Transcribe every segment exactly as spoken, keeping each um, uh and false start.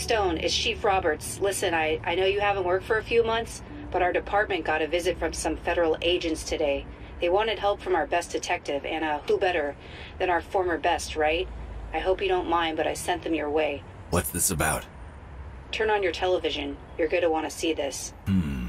Stone, it's Chief Roberts. Listen, I, I know you haven't worked for a few months, but our department got a visit from some federal agents today. They wanted help from our best detective, and uh, who better than our former best, right? I hope you don't mind, but I sent them your way. What's this about? Turn on your television. You're going to want to see this. Hmm.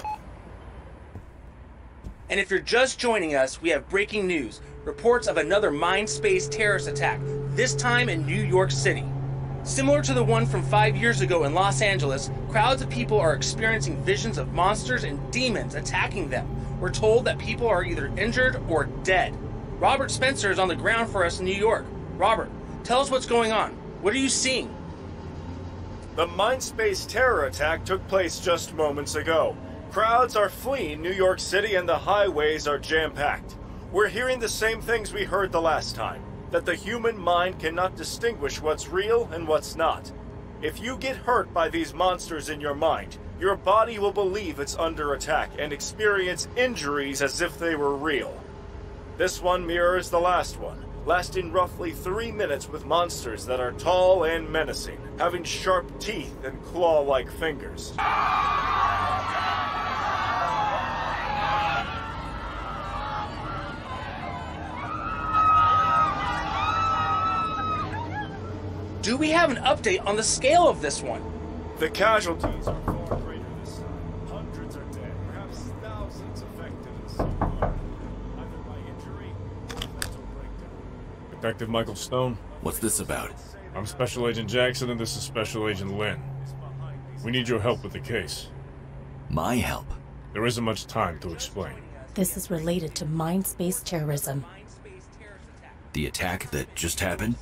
And if you're just joining us, we have breaking news. Reports of another Mindspace terrorist attack, this time in New York City. Similar to the one from five years ago in Los Angeles, crowds of people are experiencing visions of monsters and demons attacking them. We're told that people are either injured or dead. Robert Spencer is on the ground for us in New York. Robert, tell us what's going on. What are you seeing? The Mindspace terror attack took place just moments ago. Crowds are fleeing New York City and the highways are jam-packed. We're hearing the same things we heard the last time, that the human mind cannot distinguish what's real and what's not. If you get hurt by these monsters in your mind, your body will believe it's under attack and experience injuries as if they were real. This one mirrors the last one, lasting roughly three minutes with monsters that are tall and menacing, having sharp teeth and claw-like fingers. Do we have an update on the scale of this one? The casualties are far greater this time. Hundreds are dead, perhaps thousands affected in some way, either by injury or mental breakdown. Detective Michael Stone. What's this about? I'm Special Agent Jackson and this is Special Agent Lynn. We need your help with the case. My help? There isn't much time to explain. This is related to Mindspace terrorism. The attack that just happened?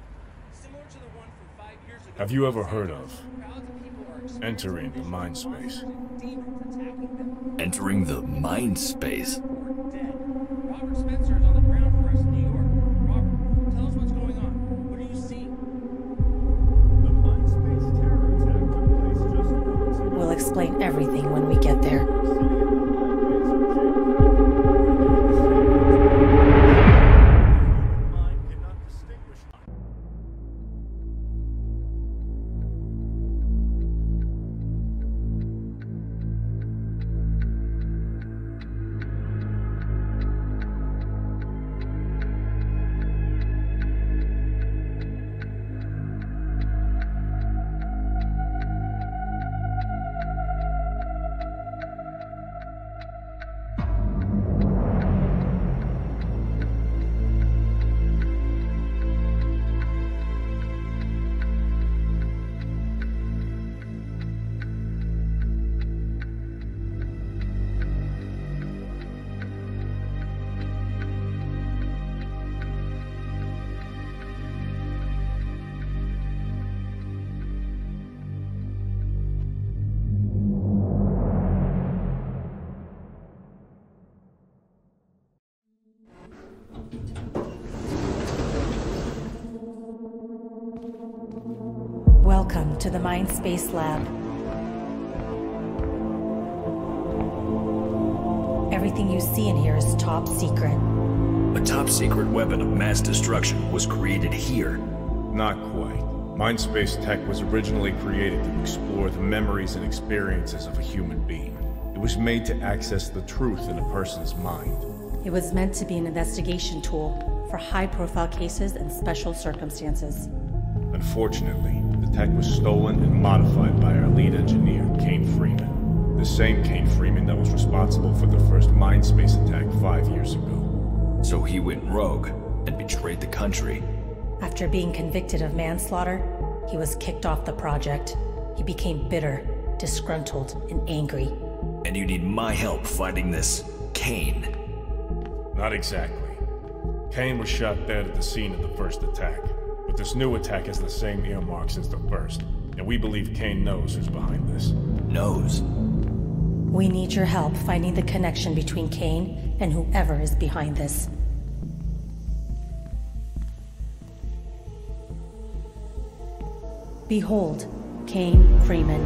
Have you ever heard of entering the mind space? Entering the mind space? Robert Spencer is on the ground for us in New York. Robert, tell us what's going on. What are you seeing? The Mindspace terror attack took place just moments ago. We'll explain everything when we get there. Welcome to the Mindspace Lab. Everything you see in here is top secret. A top secret weapon of mass destruction was created here. Not quite. Mindspace tech was originally created to explore the memories and experiences of a human being. It was made to access the truth in a person's mind. It was meant to be an investigation tool for high-profile cases and special circumstances. Unfortunately, the tech was stolen and modified by our lead engineer, Kane Freeman. The same Kane Freeman that was responsible for the first Mindspace attack five years ago. So he went rogue and betrayed the country. After being convicted of manslaughter, he was kicked off the project. He became bitter, disgruntled, and angry. And you need my help fighting this Kane. Not exactly. Kane was shot dead at the scene of the first attack. But this new attack has the same earmarks as the first, and we believe Kane knows who's behind this. Knows? We need your help finding the connection between Kane and whoever is behind this. Behold, Kane Freeman.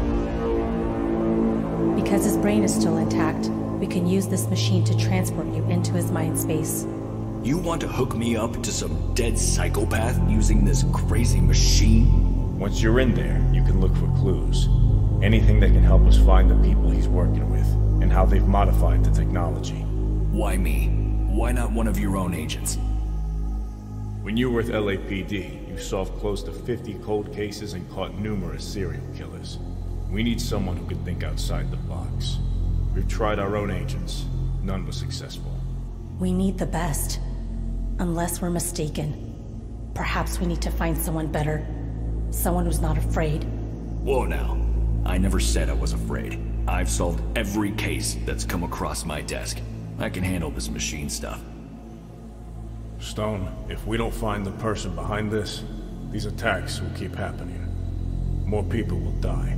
Because his brain is still intact, we can use this machine to transport you into his mind space. You want to hook me up to some dead psychopath using this crazy machine? Once you're in there, you can look for clues. Anything that can help us find the people he's working with, and how they've modified the technology. Why me? Why not one of your own agents? When you were with L A P D, you solved close to fifty cold cases and caught numerous serial killers. We need someone who can think outside the box. We've tried our own agents. None was successful. We need the best. Unless we're mistaken. Perhaps we need to find someone better. Someone who's not afraid. Whoa now. I never said I was afraid. I've solved every case that's come across my desk. I can handle this machine stuff. Stone, if we don't find the person behind this, these attacks will keep happening. More people will die.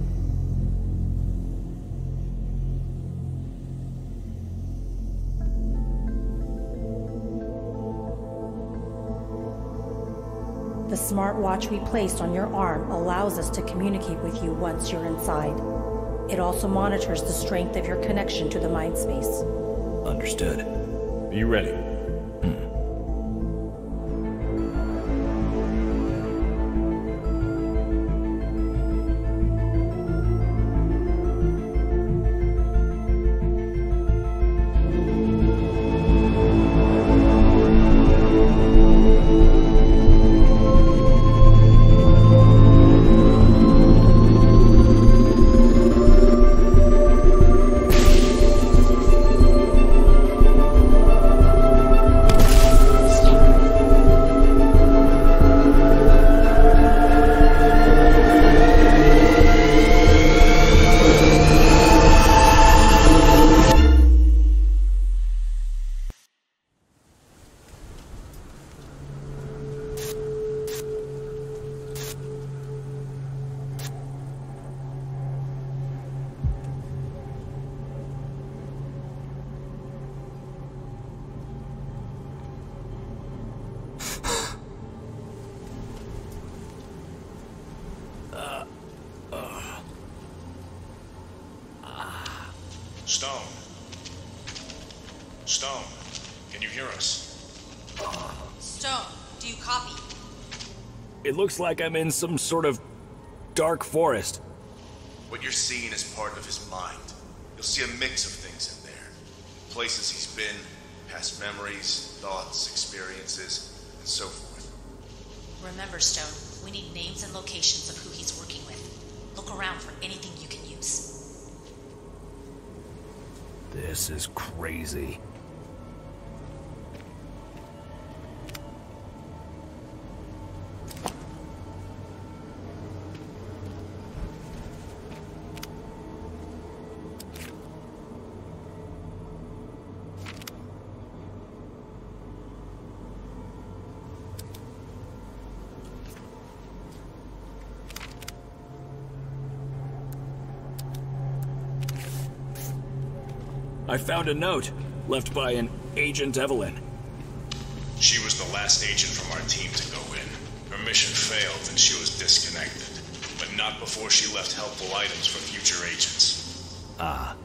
The smartwatch we placed on your arm allows us to communicate with you once you're inside. It also monitors the strength of your connection to the mind space. Understood. Are you ready? Hmm. Stone. Stone, can you hear us? Stone, do you copy? It looks like I'm in some sort of dark forest. What you're seeing is part of his mind. You'll see a mix of things in there. Places he's been, past memories, thoughts, experiences, and so forth. Remember, Stone, we need names and locations of who he's working with. Look around for anything you can use. This is crazy. I found a note left by an Agent Evelyn. She was the last agent from our team to go in. Her mission failed and she was disconnected. But not before she left helpful items for future agents. Ah.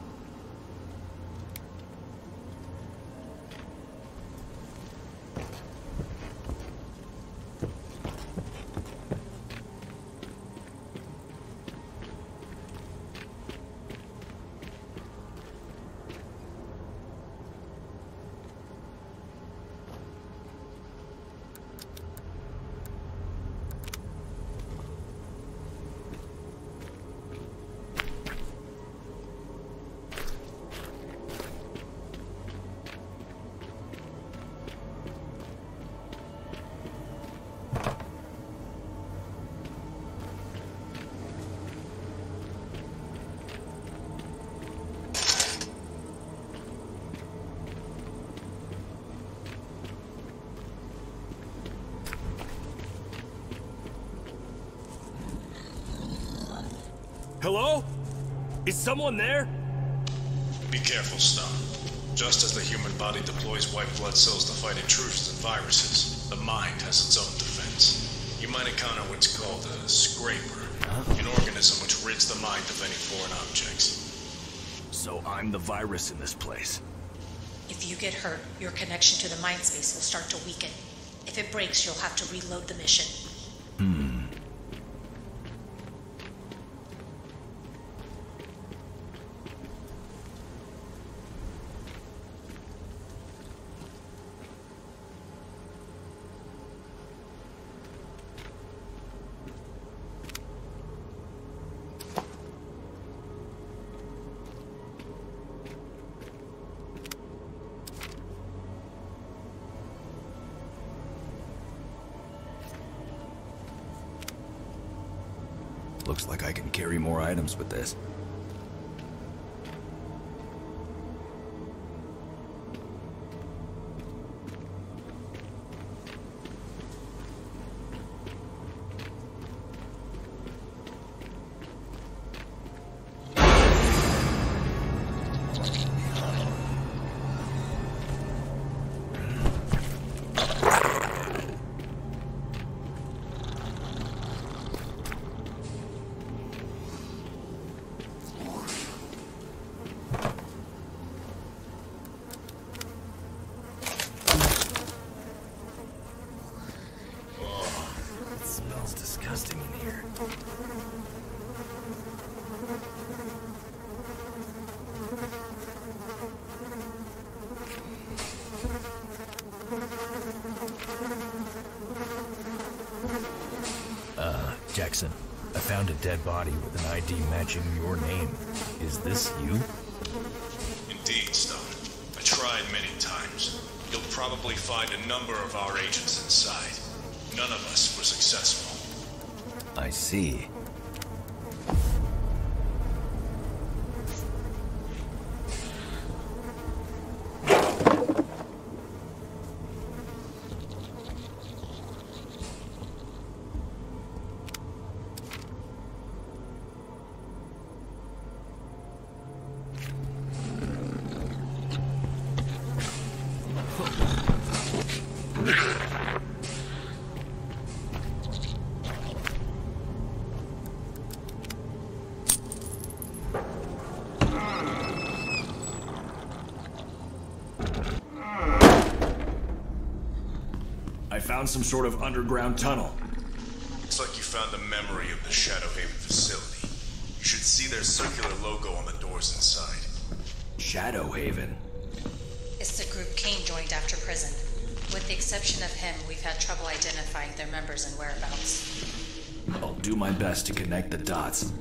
Hello? Is someone there? Be careful, Stone. Just as the human body deploys white blood cells to fight intrusions and viruses, the mind has its own defense. You might encounter what's called a scraper, an organism which rids the mind of any foreign objects. So I'm the virus in this place. If you get hurt, your connection to the mind space will start to weaken. If it breaks, you'll have to reload the mission. Hmm. Looks like I can carry more items with this. Uh, Jackson, I found a dead body with an I D matching your name. Is this you? Indeed, Stone. I tried many times. You'll probably find a number of our agents inside. None of us were successful. I see. I found some sort of underground tunnel. Looks like you found the memory of the Shadowhaven facility. You should see their circular logo on the doors inside. Shadowhaven? It's the group Kane joined after prison. With the exception of him, we've had trouble identifying their members and whereabouts. I'll do my best to connect the dots.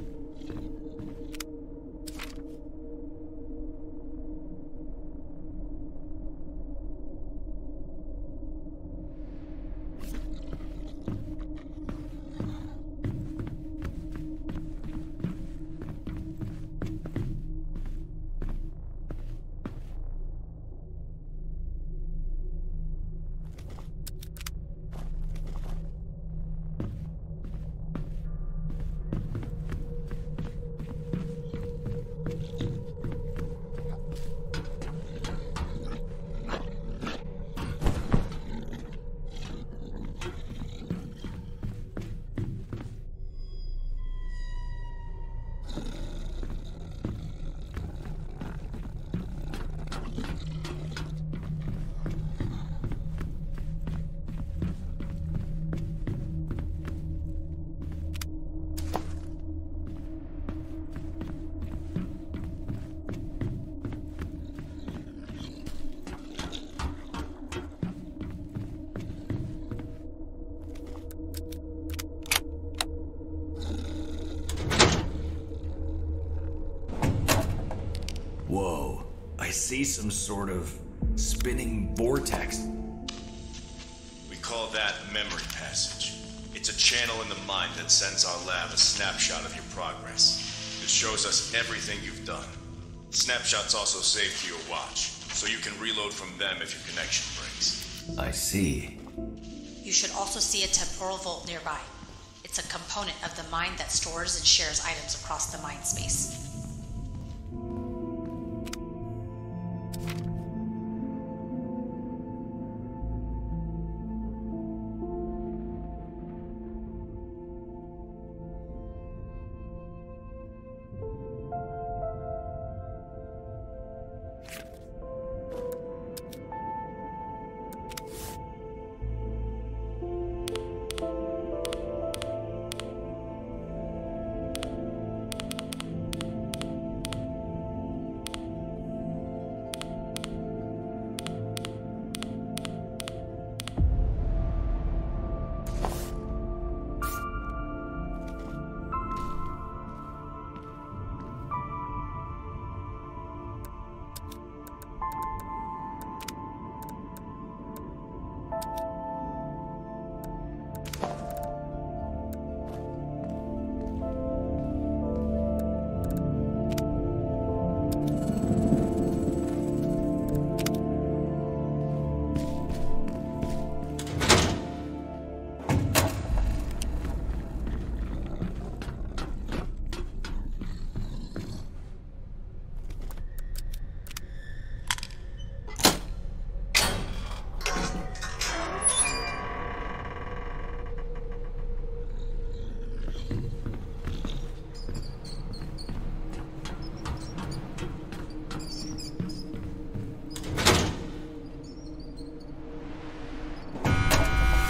Whoa, I see some sort of spinning vortex. We call that memory passage. It's a channel in the mind that sends our lab a snapshot of your progress. It shows us everything you've done. Snapshots also saved to your watch, so you can reload from them if your connection breaks. I see. You should also see a temporal vault nearby. It's a component of the mind that stores and shares items across the mind space.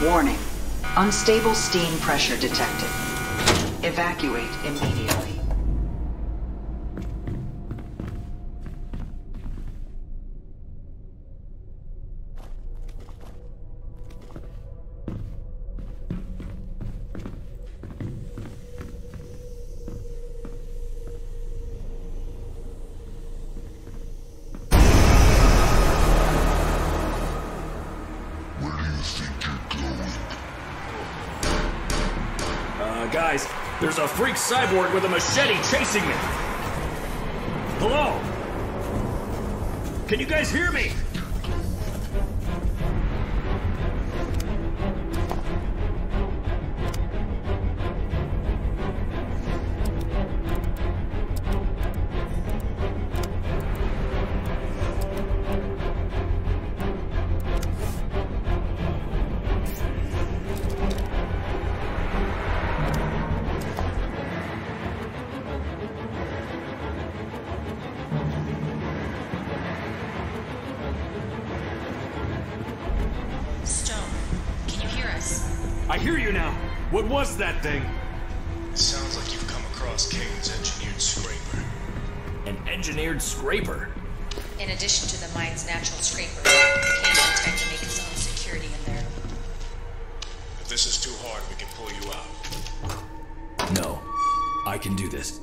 Warning. Unstable steam pressure detected. Evacuate immediately. Guys, there's a freak cyborg with a machete chasing me! Hello? Can you guys hear me? I hear you now. What was that thing? It sounds like you've come across Kane's engineered scraper. An engineered scraper? In addition to the mine's natural scraper, Kane intends to make his own security in there. If this is too hard, we can pull you out. No. I can do this.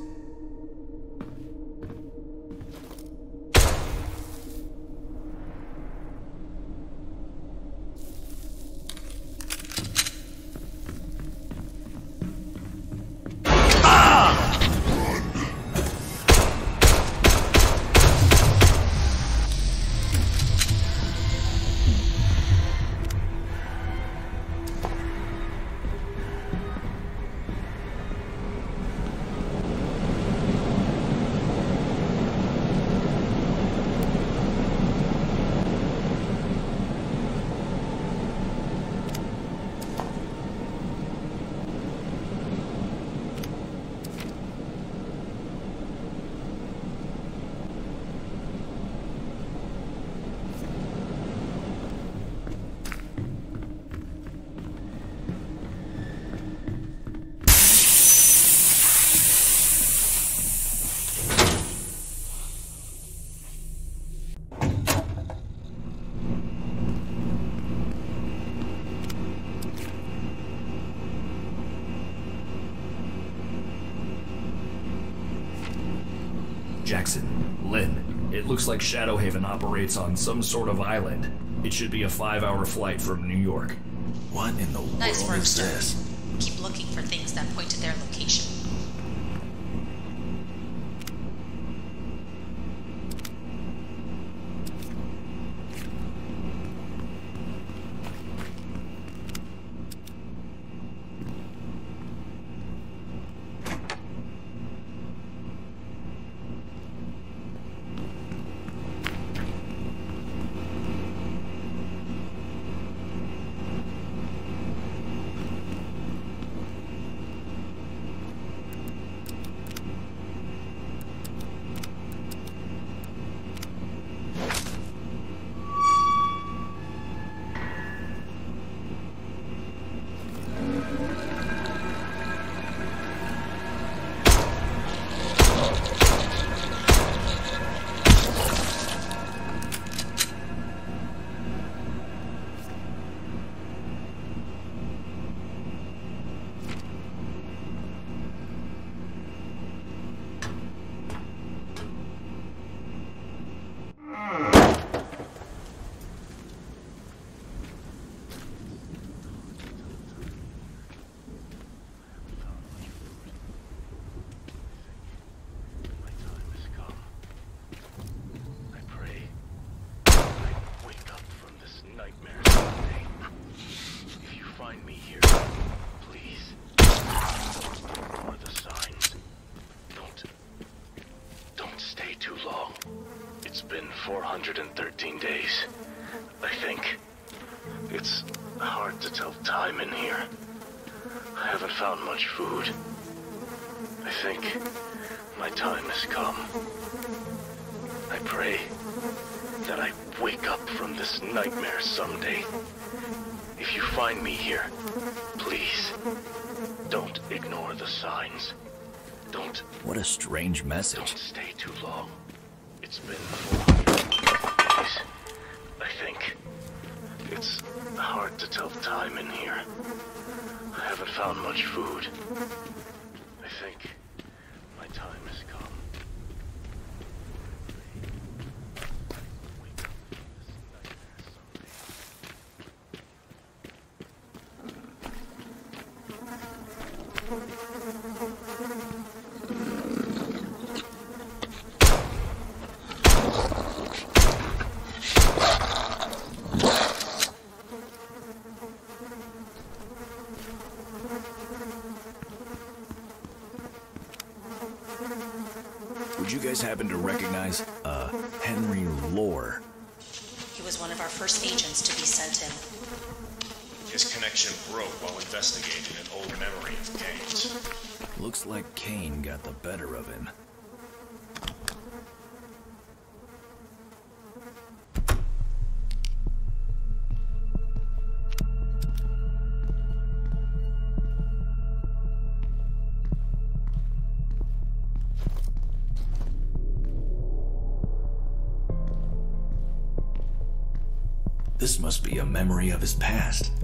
Jackson, Lynn, it looks like Shadowhaven operates on some sort of island. It should be a five-hour flight from New York. What in the Nice world work, is sir. this? Keep looking for things that point to their location. four hundred thirteen days, I think. It's hard to tell time in here. I haven't found much food. I think my time has come. I pray that I wake up from this nightmare someday. If you find me here, please, don't ignore the signs. Don't... What a strange message. Don't stay too long. It's been four hundred days, I think. It's hard to tell time in here. I haven't found much food. I think my time has come. Would you guys happen to recognize, uh, Henry Lore? He was one of our first agents to be sent in. His connection broke while investigating an old memory of Kane's. Looks like Kane got the better of him. This must be a memory of his past.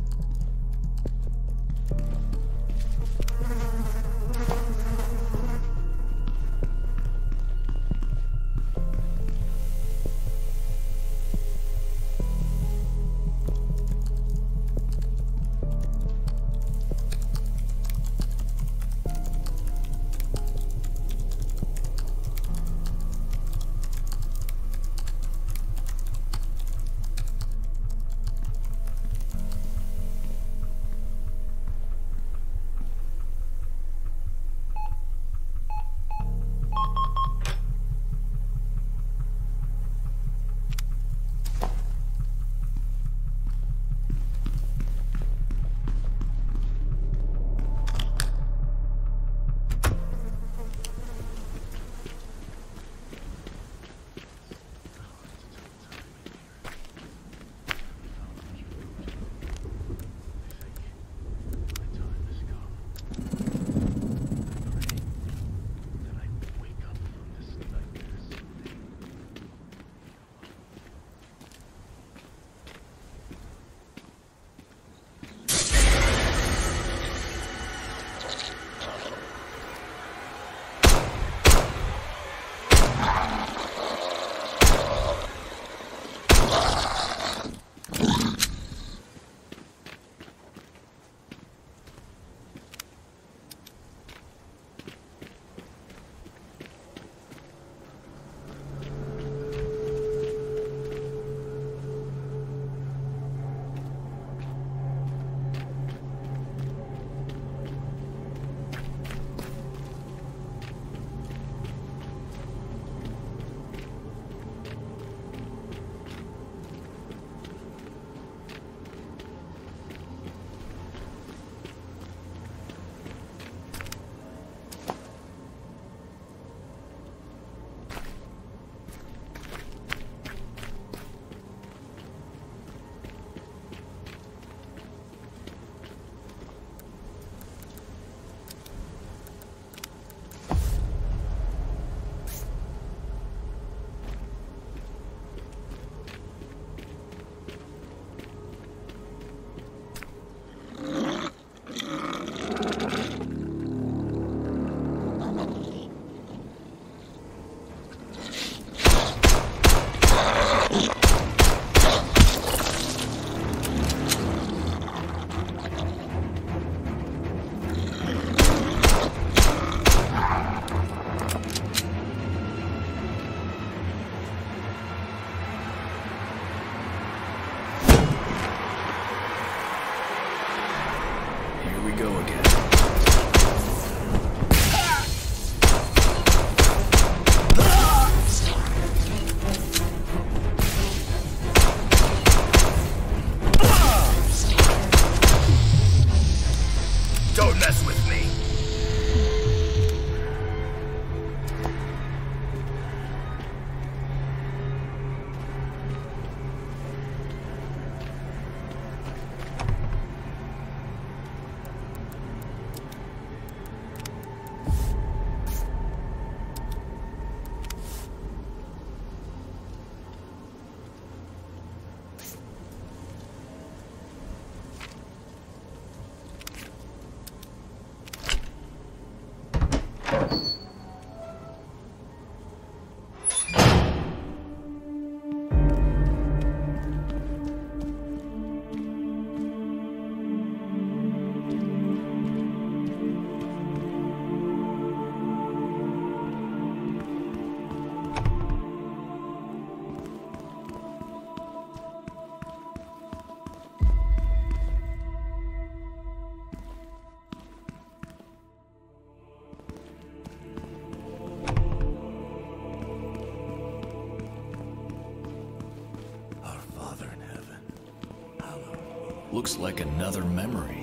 Looks like another memory.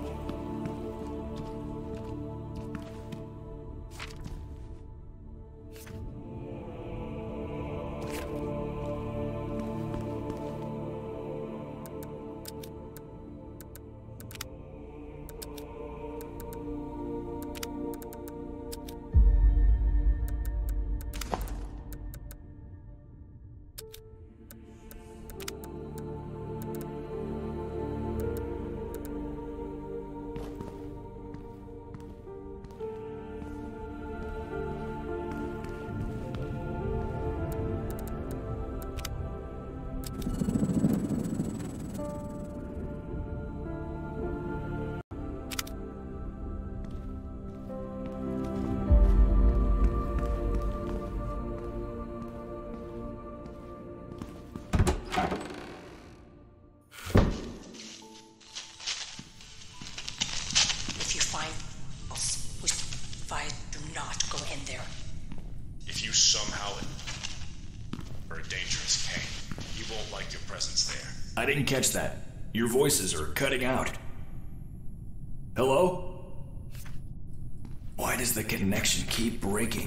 If you find us, we advise do not go in there. If you somehow are a dangerous pain, you won't like your presence there. I didn't catch that. Your voices are cutting out. Hello? Why does the connection keep breaking?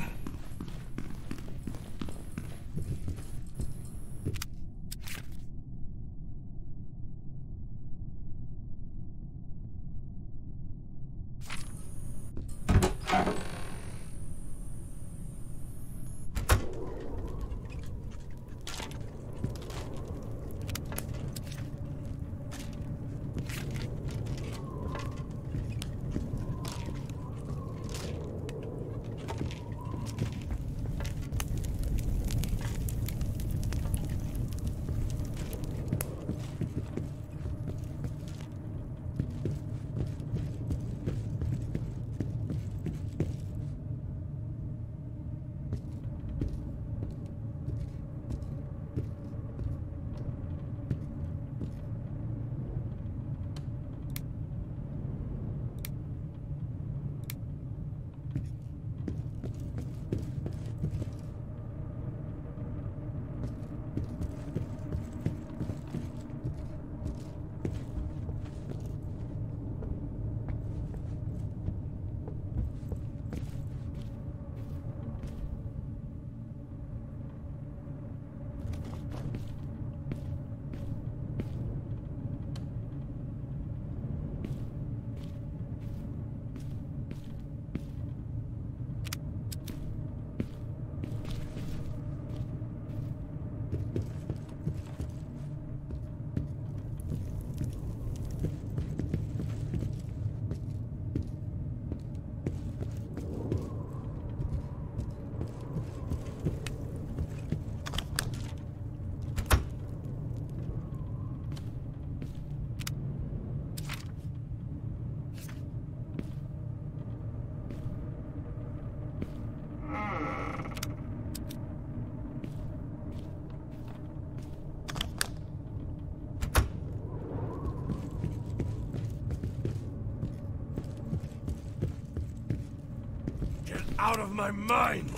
Out of my mind!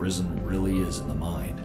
prison really is in the mind.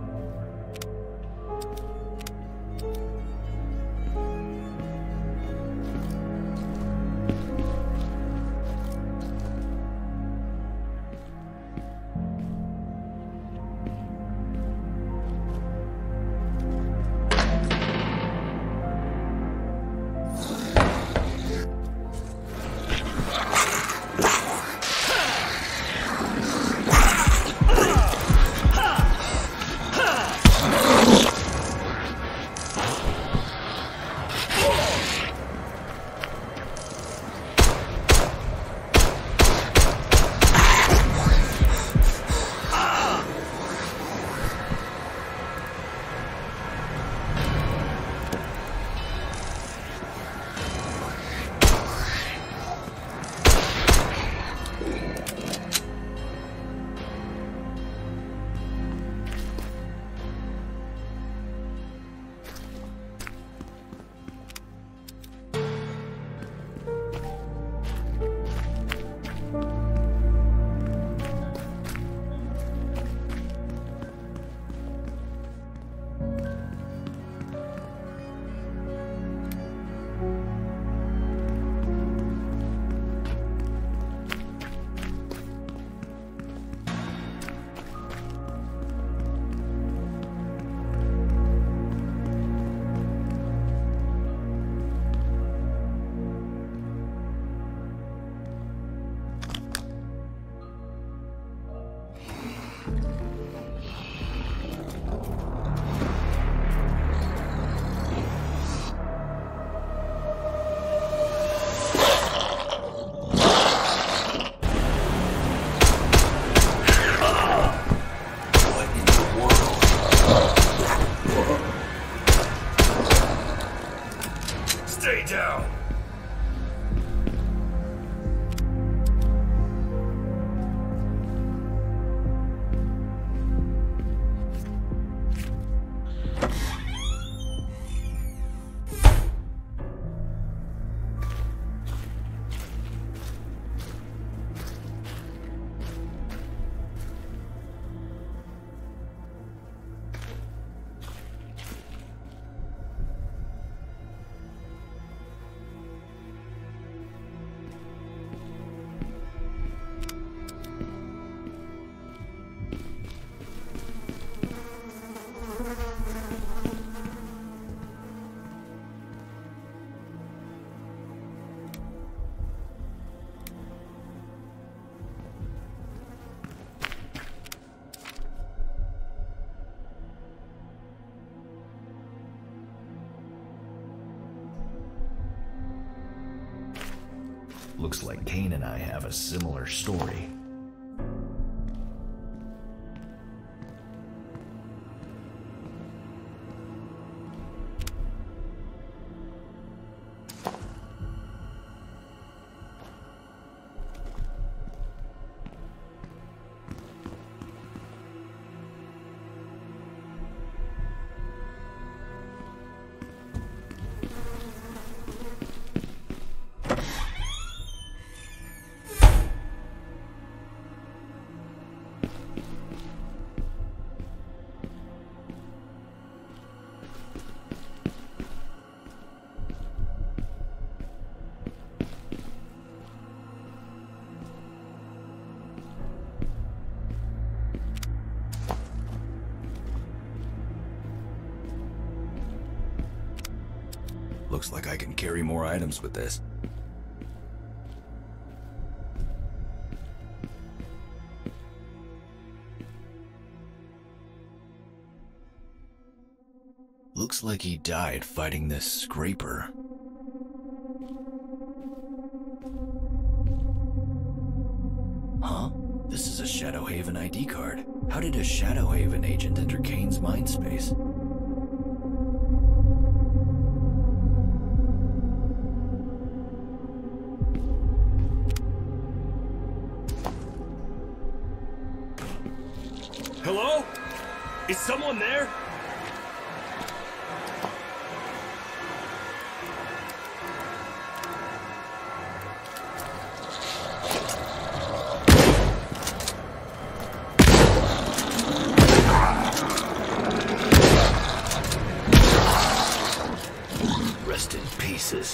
Stay down! Looks like Kane and I have a similar story. Looks like I can carry more items with this. Looks like he died fighting this scraper. Huh? This is a Shadowhaven I D card. How did a Shadowhaven agent enter Kane's mind space? Hello? Is someone there? pieces.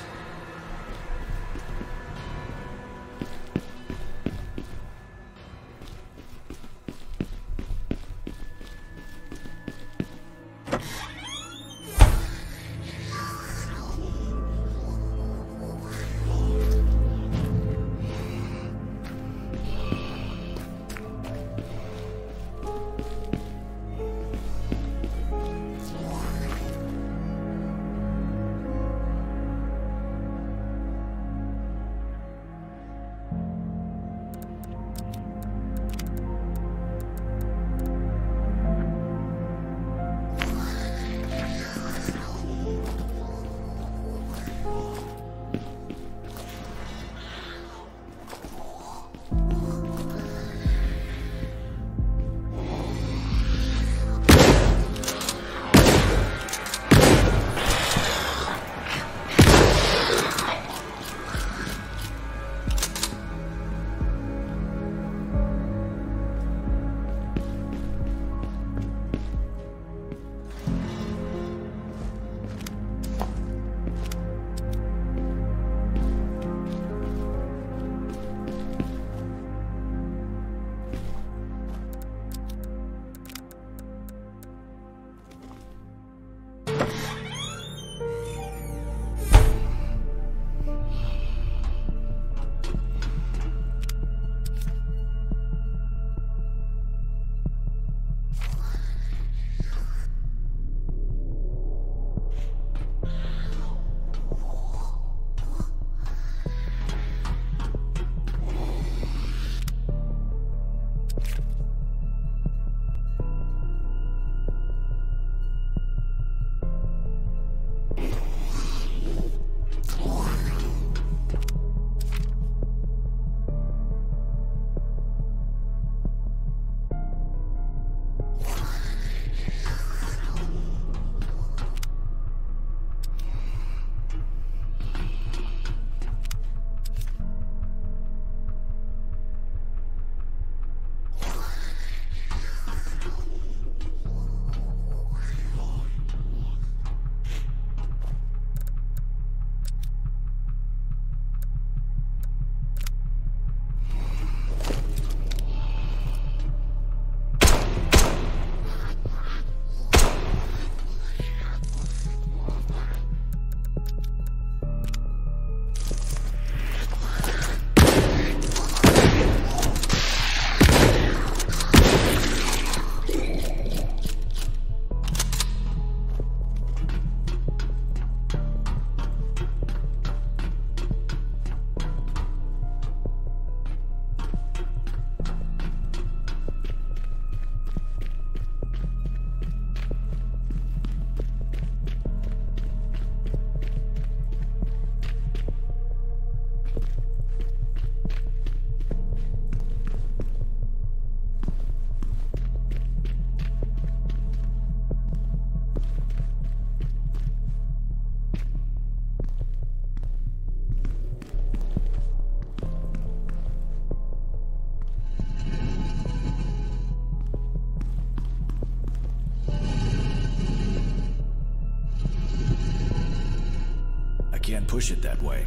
Can't push it that way.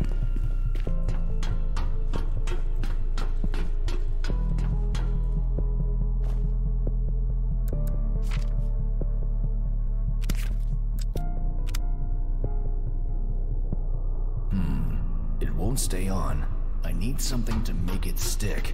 Hmm. It won't stay on. I need something to make it stick.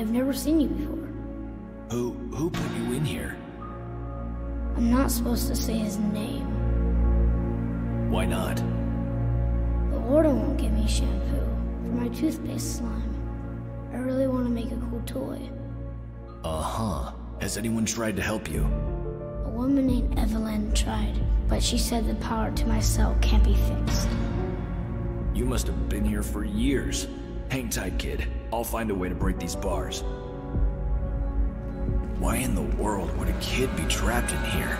I've never seen you before. Who, who put you in here? I'm not supposed to say his name. Why not? The warden won't give me shampoo for my toothpaste slime. I really want to make a cool toy. Uh-huh. Has anyone tried to help you? A woman named Evelyn tried, but she said the power to my cell can't be fixed. You must have been here for years. Hang tight, kid. I'll find a way to break these bars. Why in the world would a kid be trapped in here?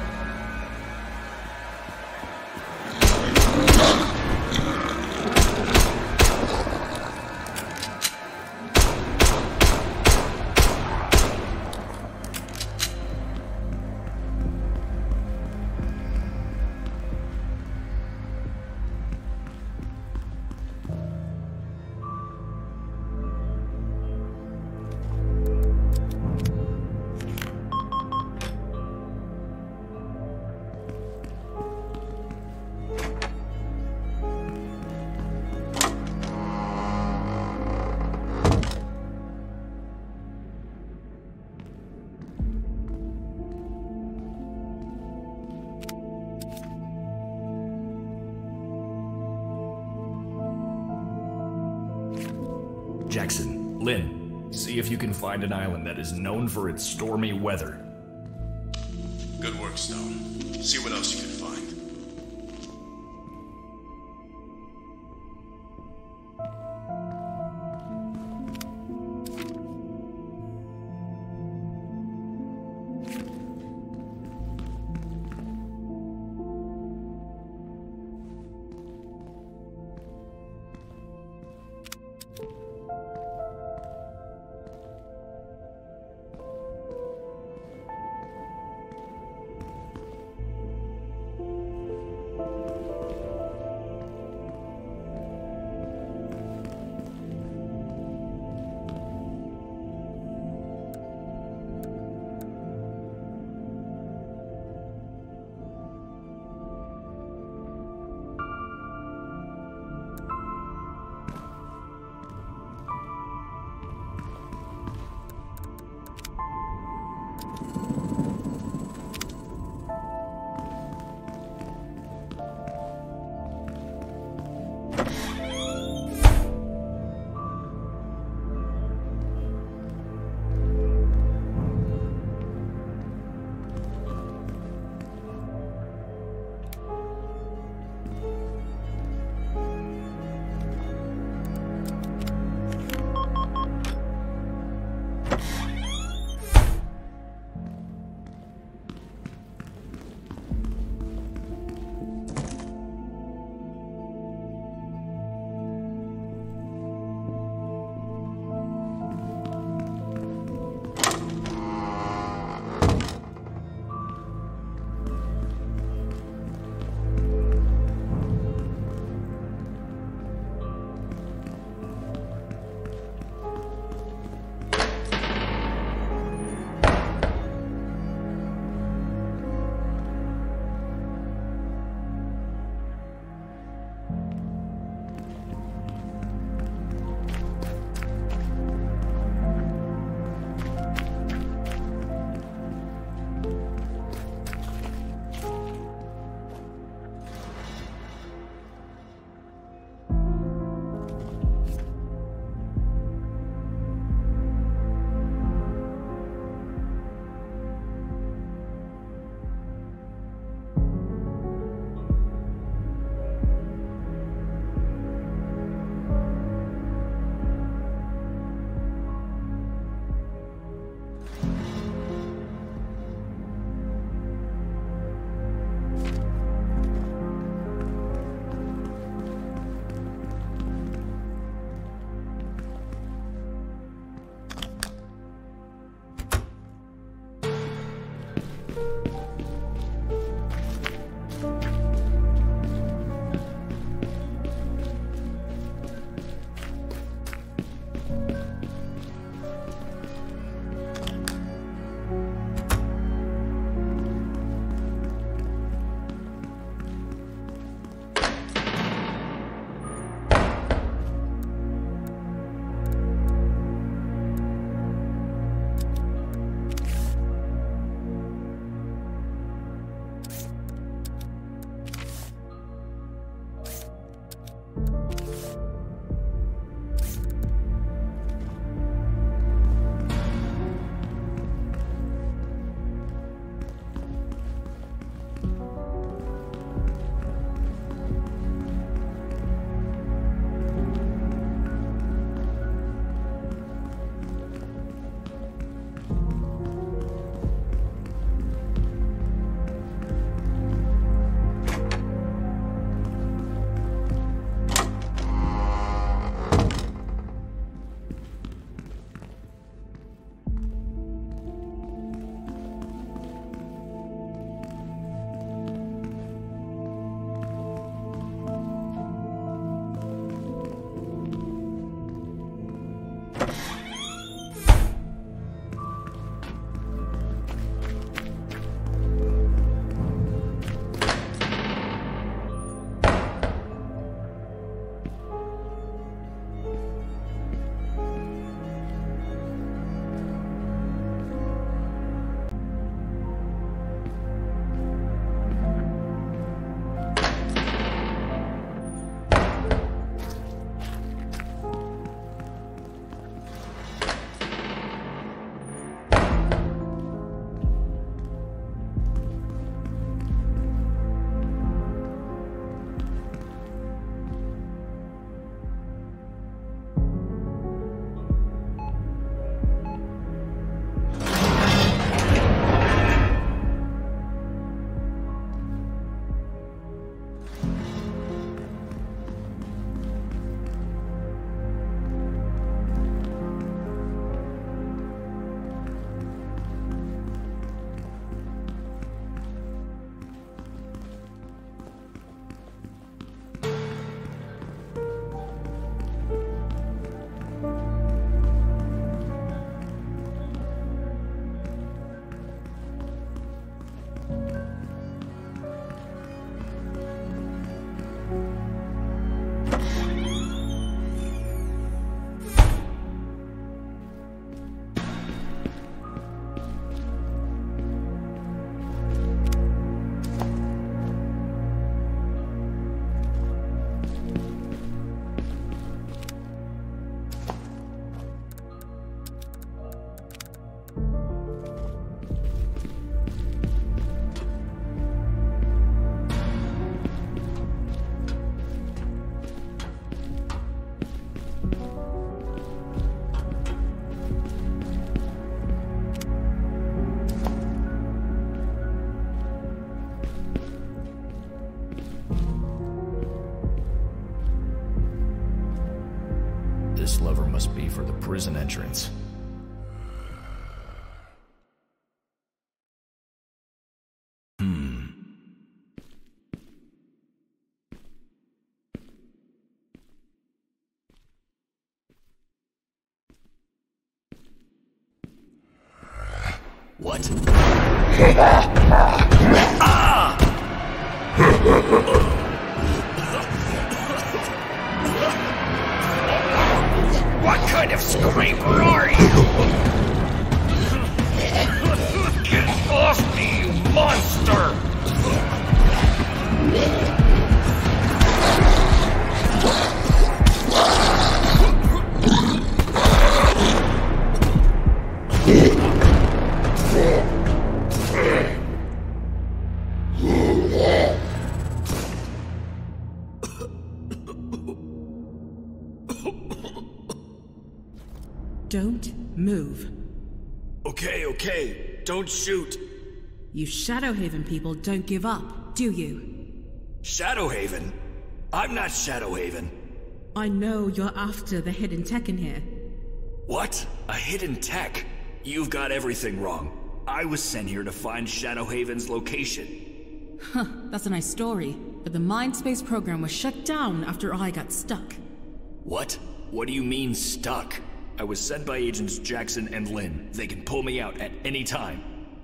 Jackson, Lynn, see if you can find an island that is known for its stormy weather. Good work, Stone. See what else you can find. prison entrance. Hmm. What? Ah! What kind of scraper are you? Get off me, you monster! Don't move. Okay, okay. Don't shoot. You Shadowhaven people don't give up, do you? Shadowhaven? I'm not Shadowhaven. I know you're after the hidden tech in here. What? A hidden tech? You've got everything wrong. I was sent here to find Shadowhaven's location. Huh, that's a nice story. But the Mindspace program was shut down after I got stuck. What? What do you mean, stuck? I was sent by Agents Jackson and Lynn. They can pull me out at any time.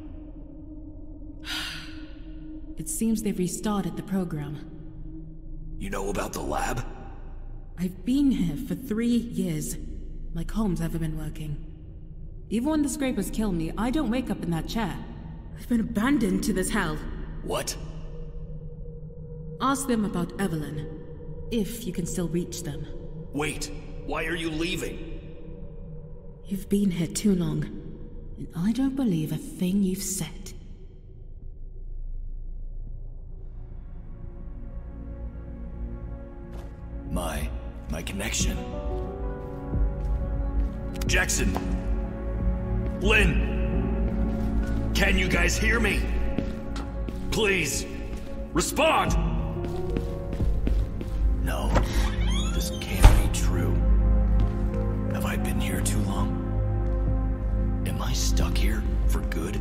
It seems they've restarted the program. You know about the lab? I've been here for three years. Like home's ever been working. Even when the Scrapers kill me, I don't wake up in that chair. I've been abandoned to this hell. What? Ask them about Evelyn. If you can still reach them. Wait, why are you leaving? You've been here too long, and I don't believe a thing you've said. My... my connection. Jackson! Lynn! Can you guys hear me? Please, respond! No, this can't be true. Have I been here too long? Am I stuck here for good?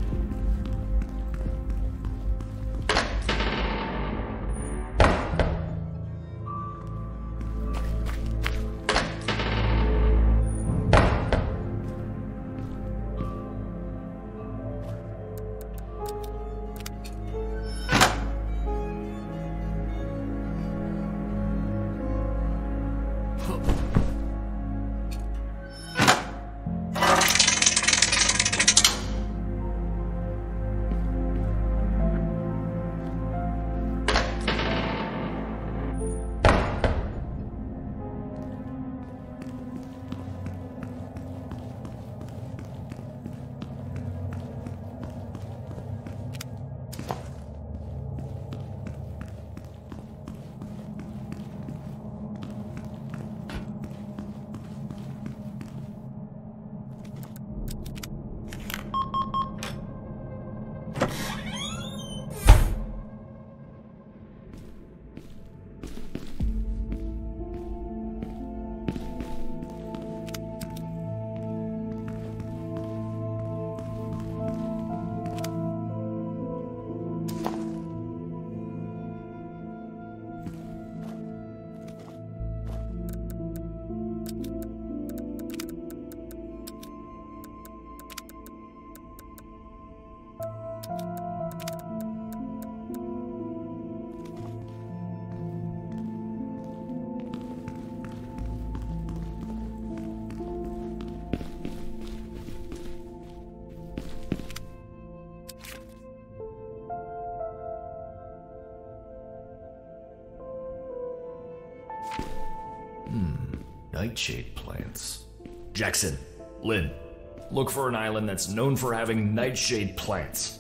Nightshade plants. Jackson, Lynn, look for an island that's known for having nightshade plants.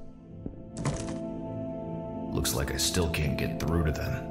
Looks like I still can't get through to them.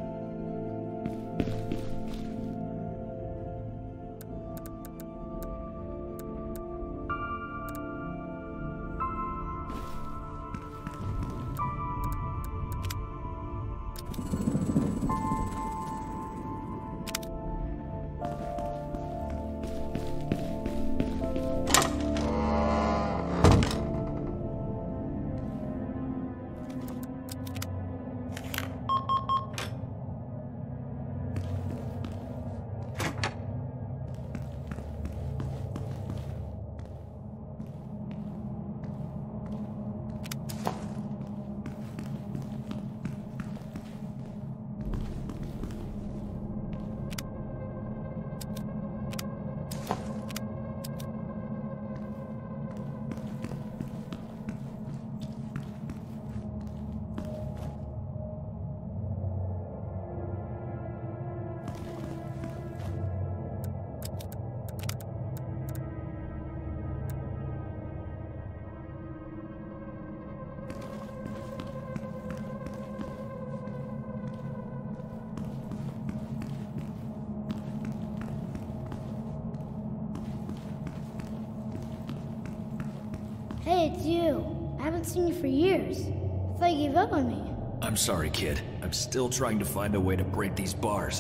it's you. I haven't seen you for years. I thought you gave up on me. I'm sorry, kid. I'm still trying to find a way to break these bars.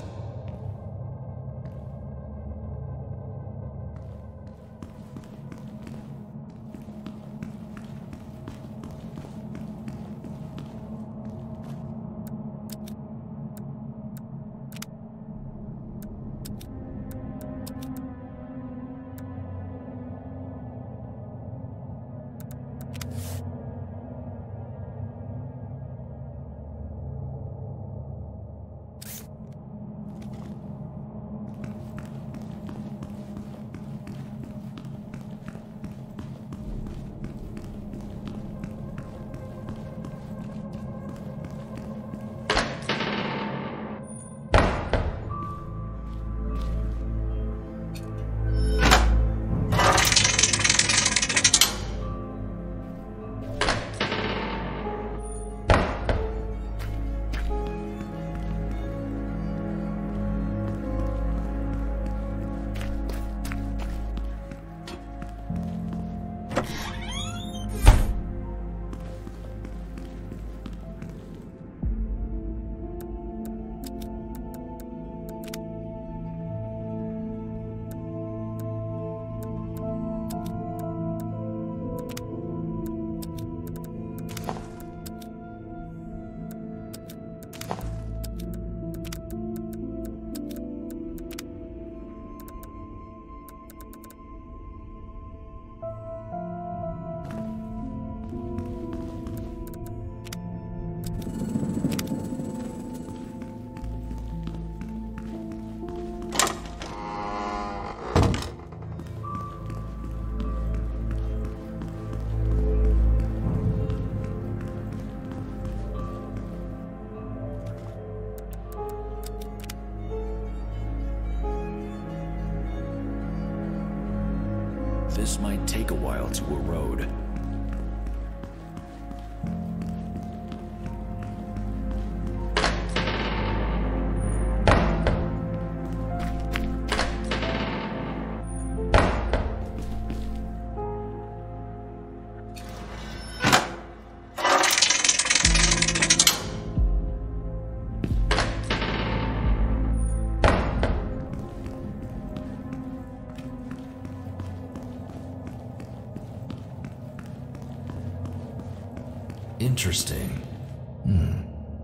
This might take a while to erode. Interesting. Hmm.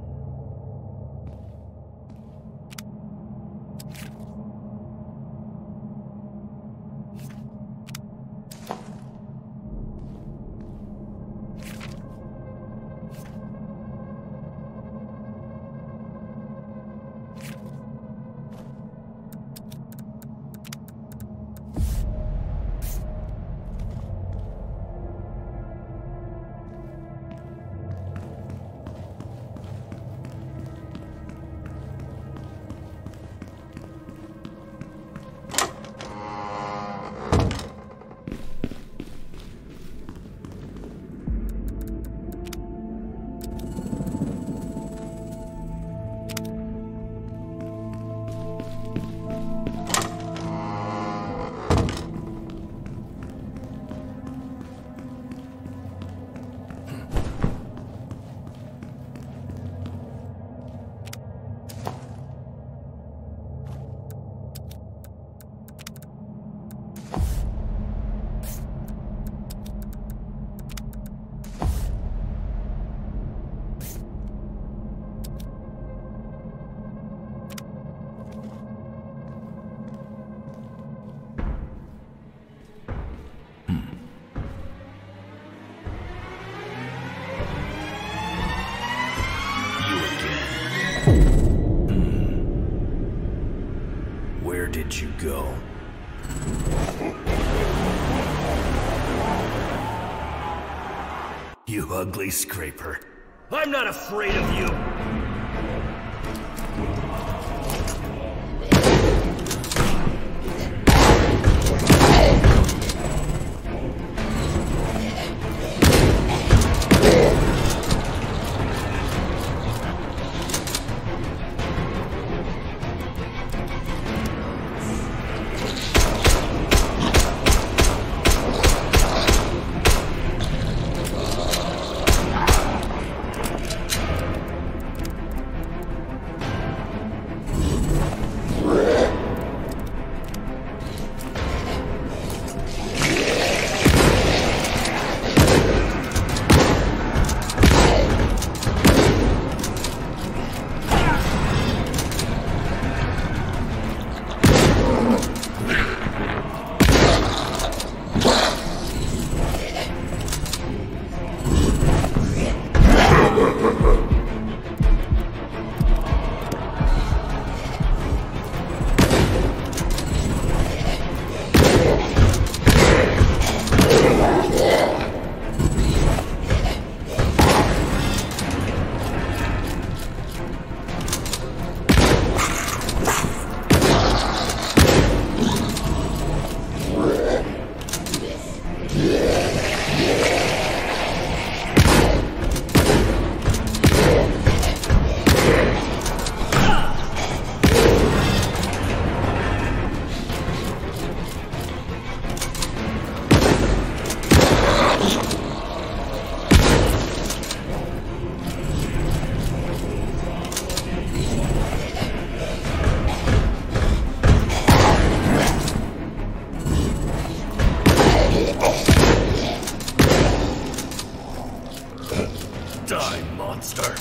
Did you go? You ugly scraper. I'm not afraid of you! Die, monster.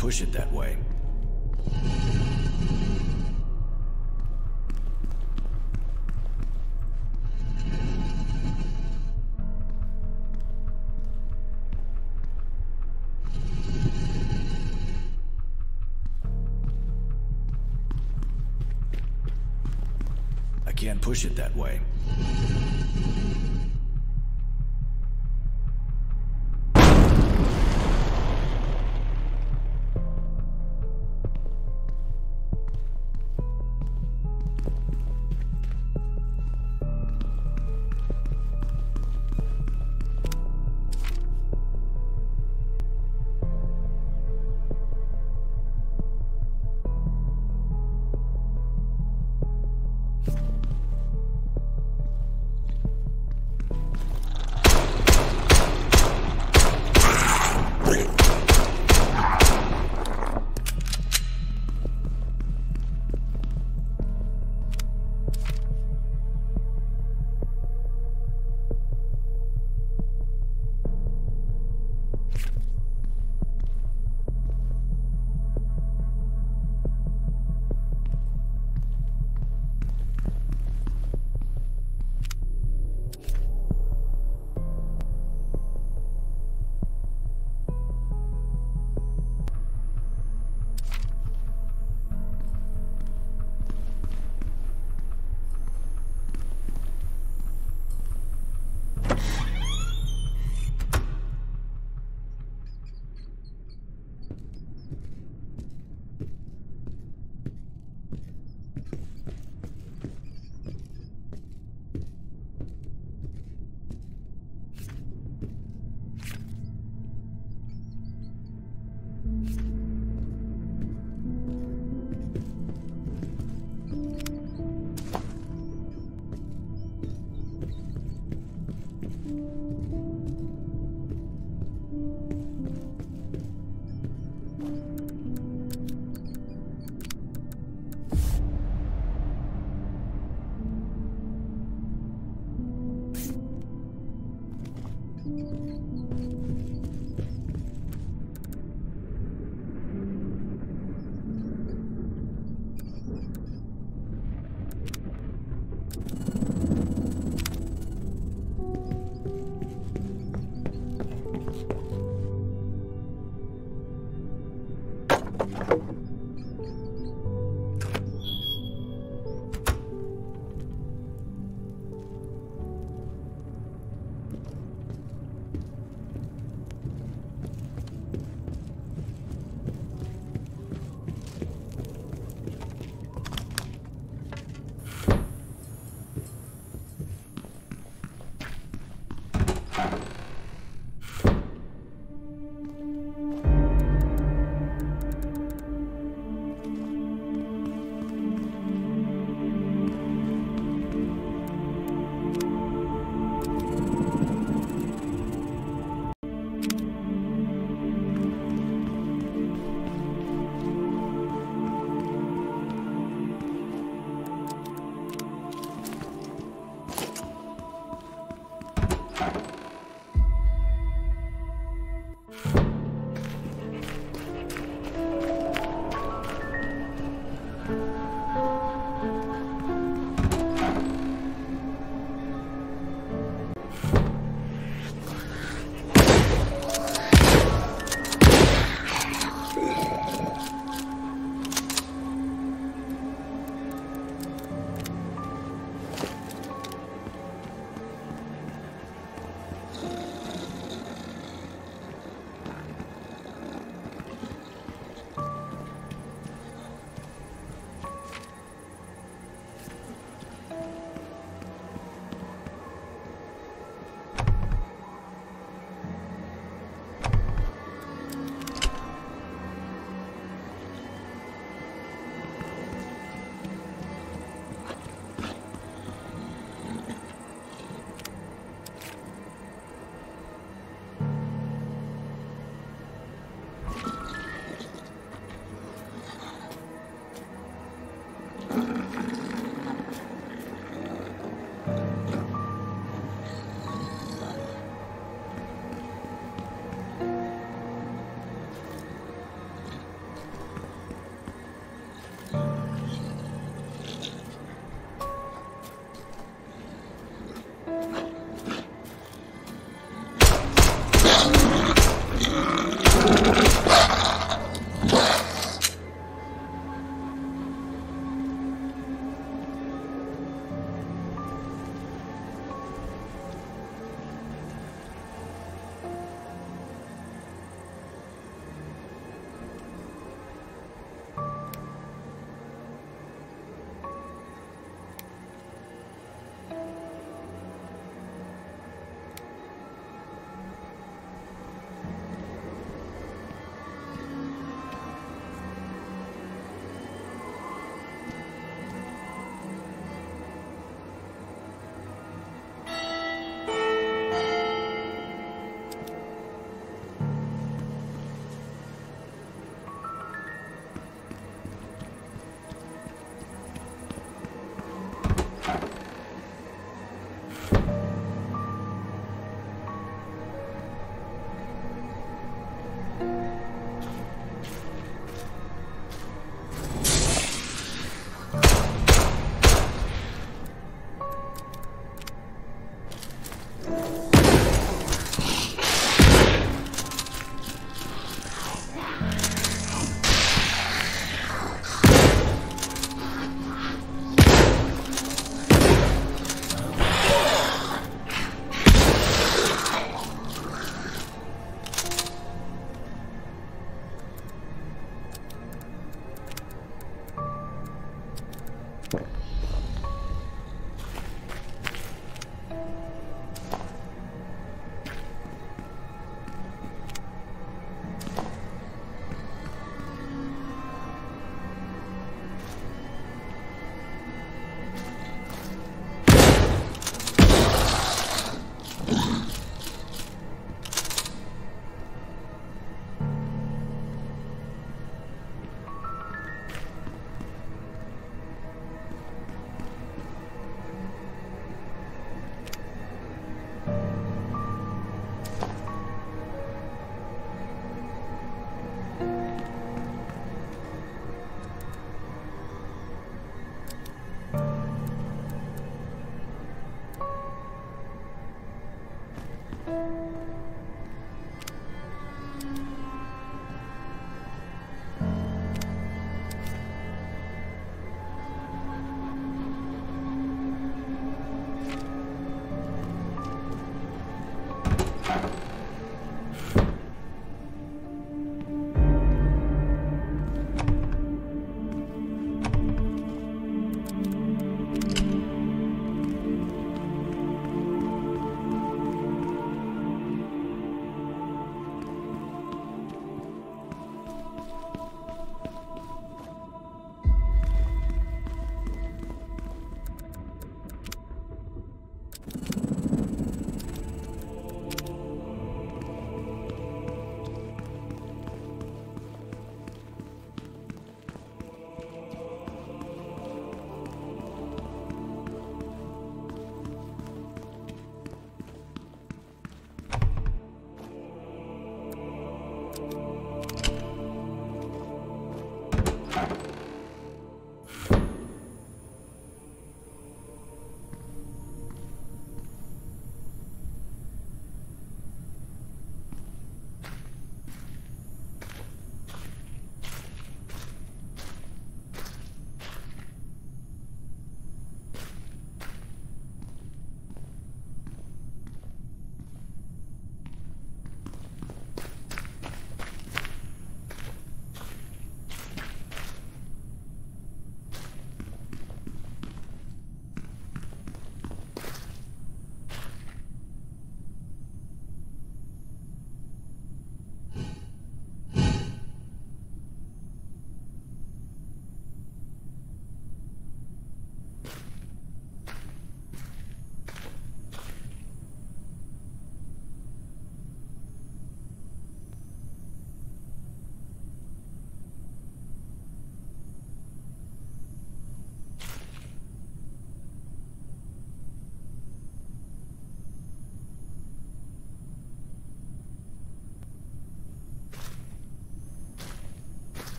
push it that way. I can't push it that way.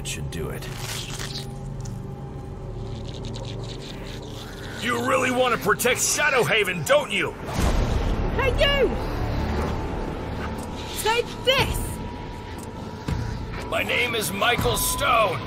That should do it. You really want to protect Shadowhaven, don't you? Hey, you! Take this! My name is Michael Stone.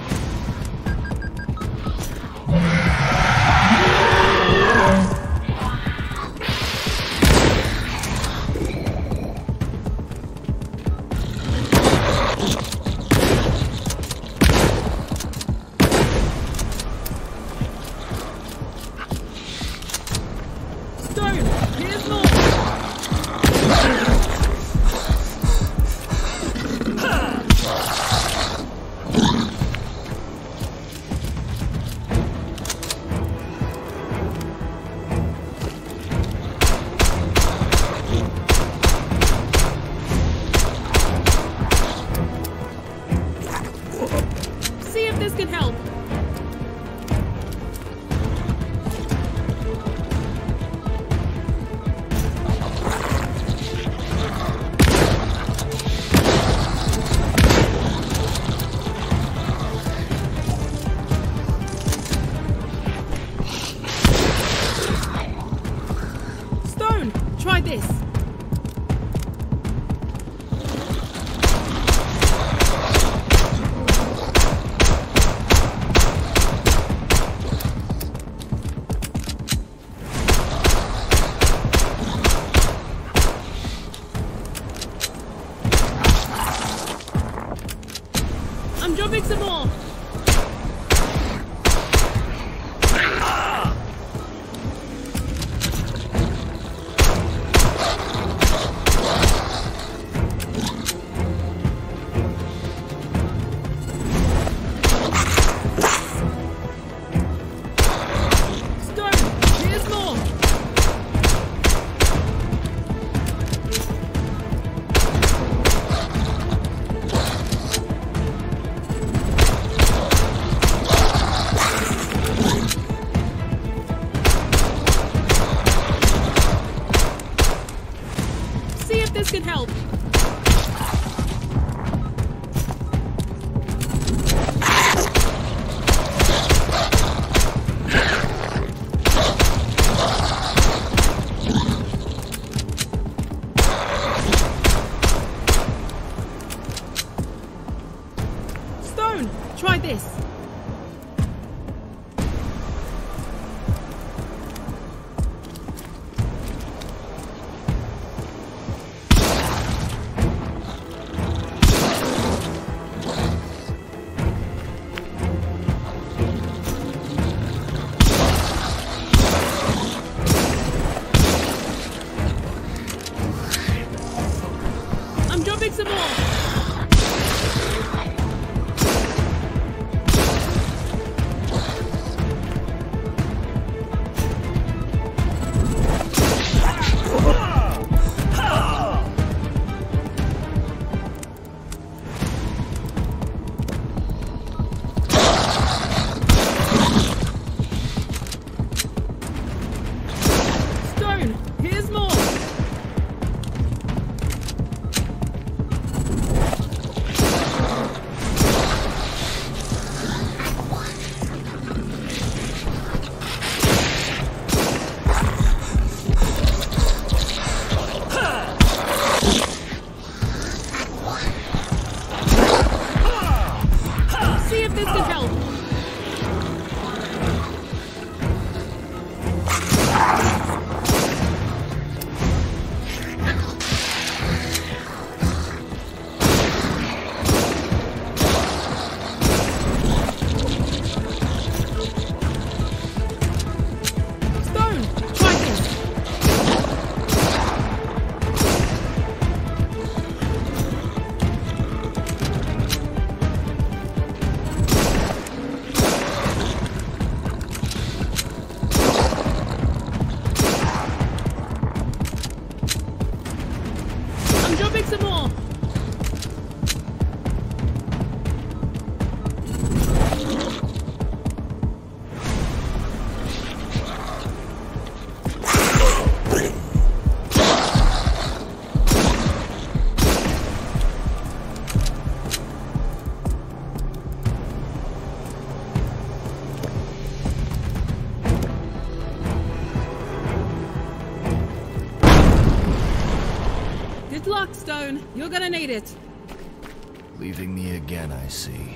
luck, Stone. You're gonna need it. Leaving me again, I see.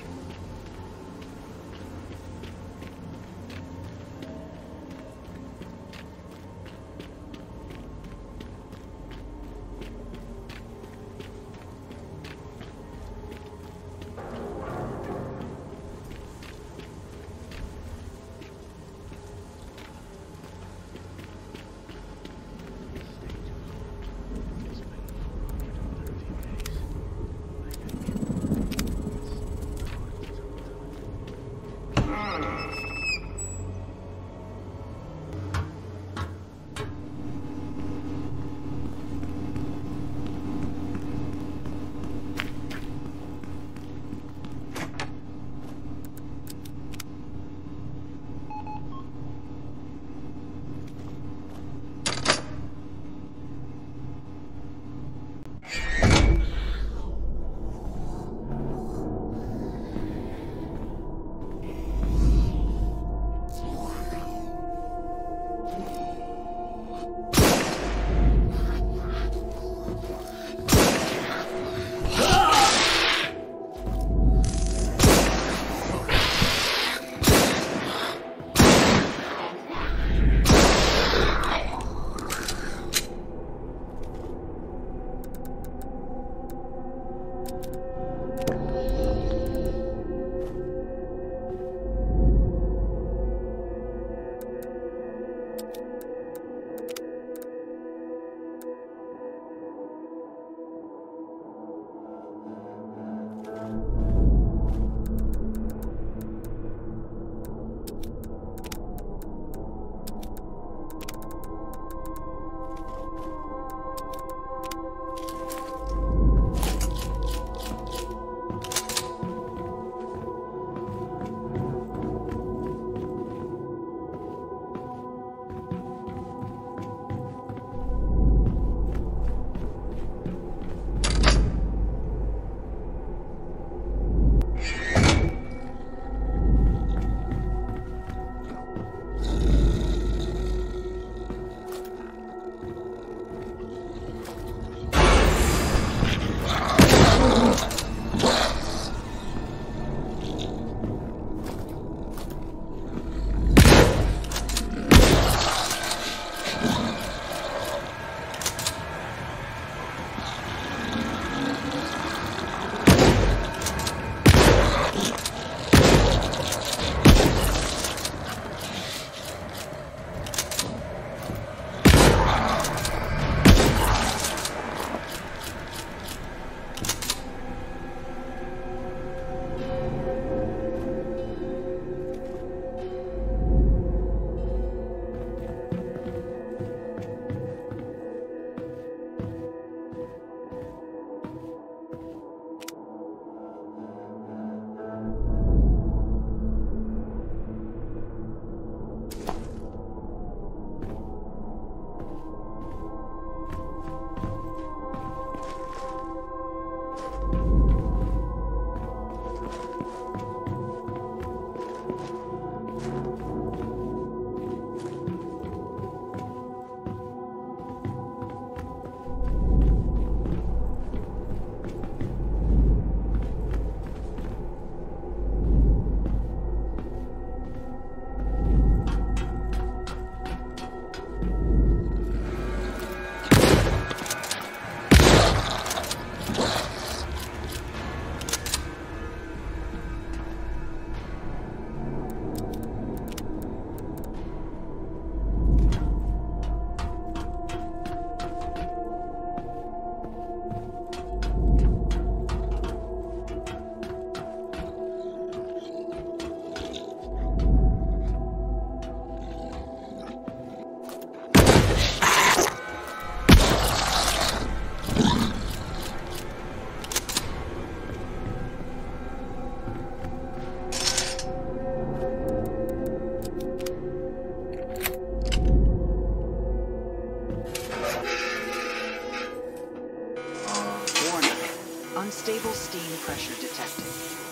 Unstable steam pressure detected.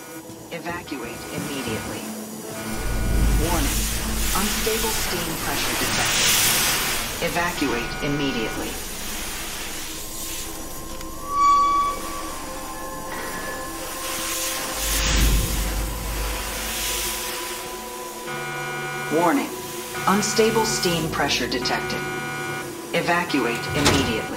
Evacuate immediately. Warning. Unstable steam pressure detected. Evacuate immediately. Warning. Unstable steam pressure detected. Evacuate immediately.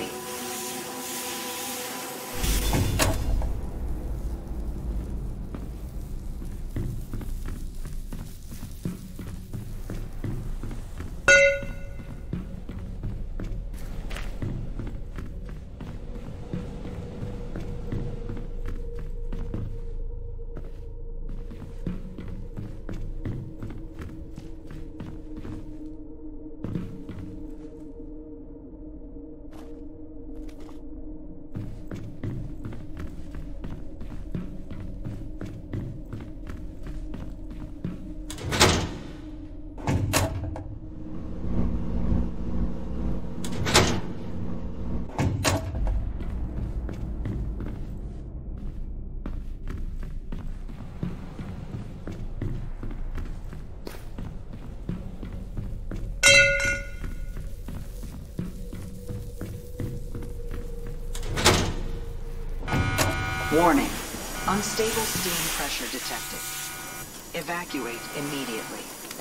Warning. Unstable steam pressure detected. Evacuate immediately.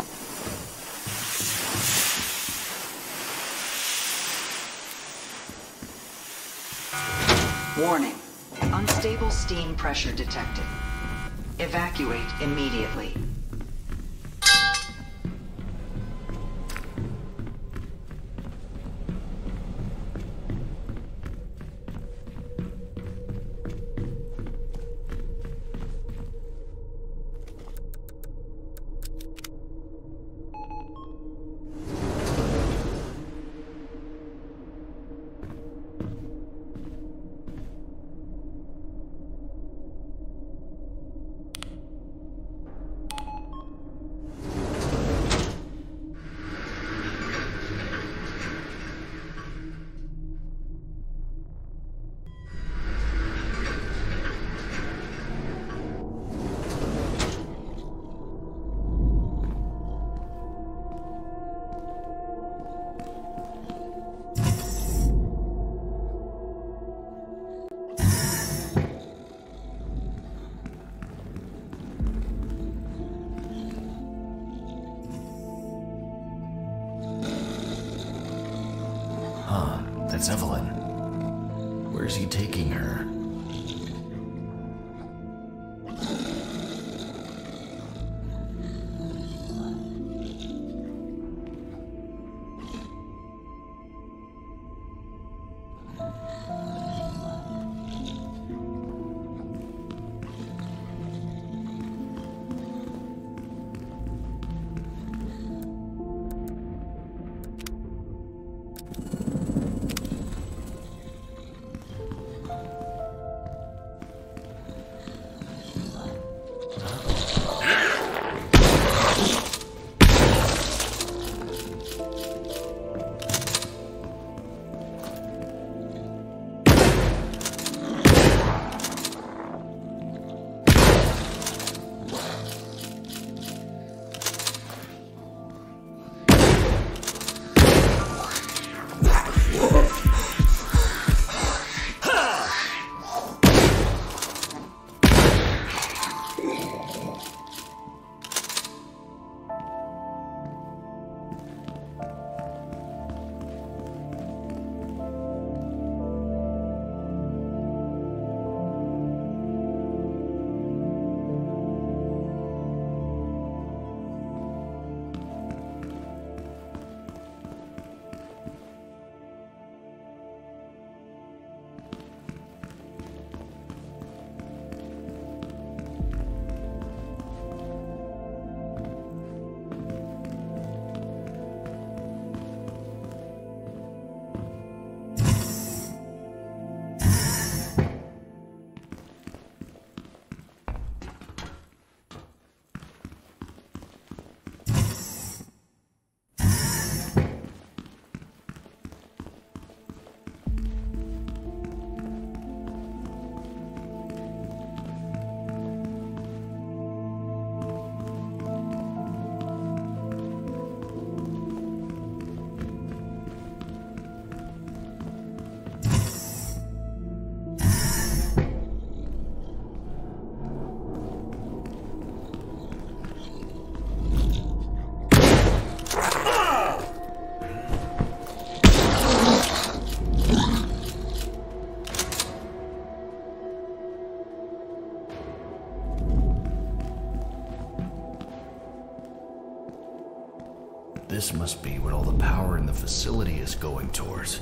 Warning. Unstable steam pressure detected. Evacuate immediately. That's Evelyn. Where's he taking her? This must be what all the power in the facility is going towards.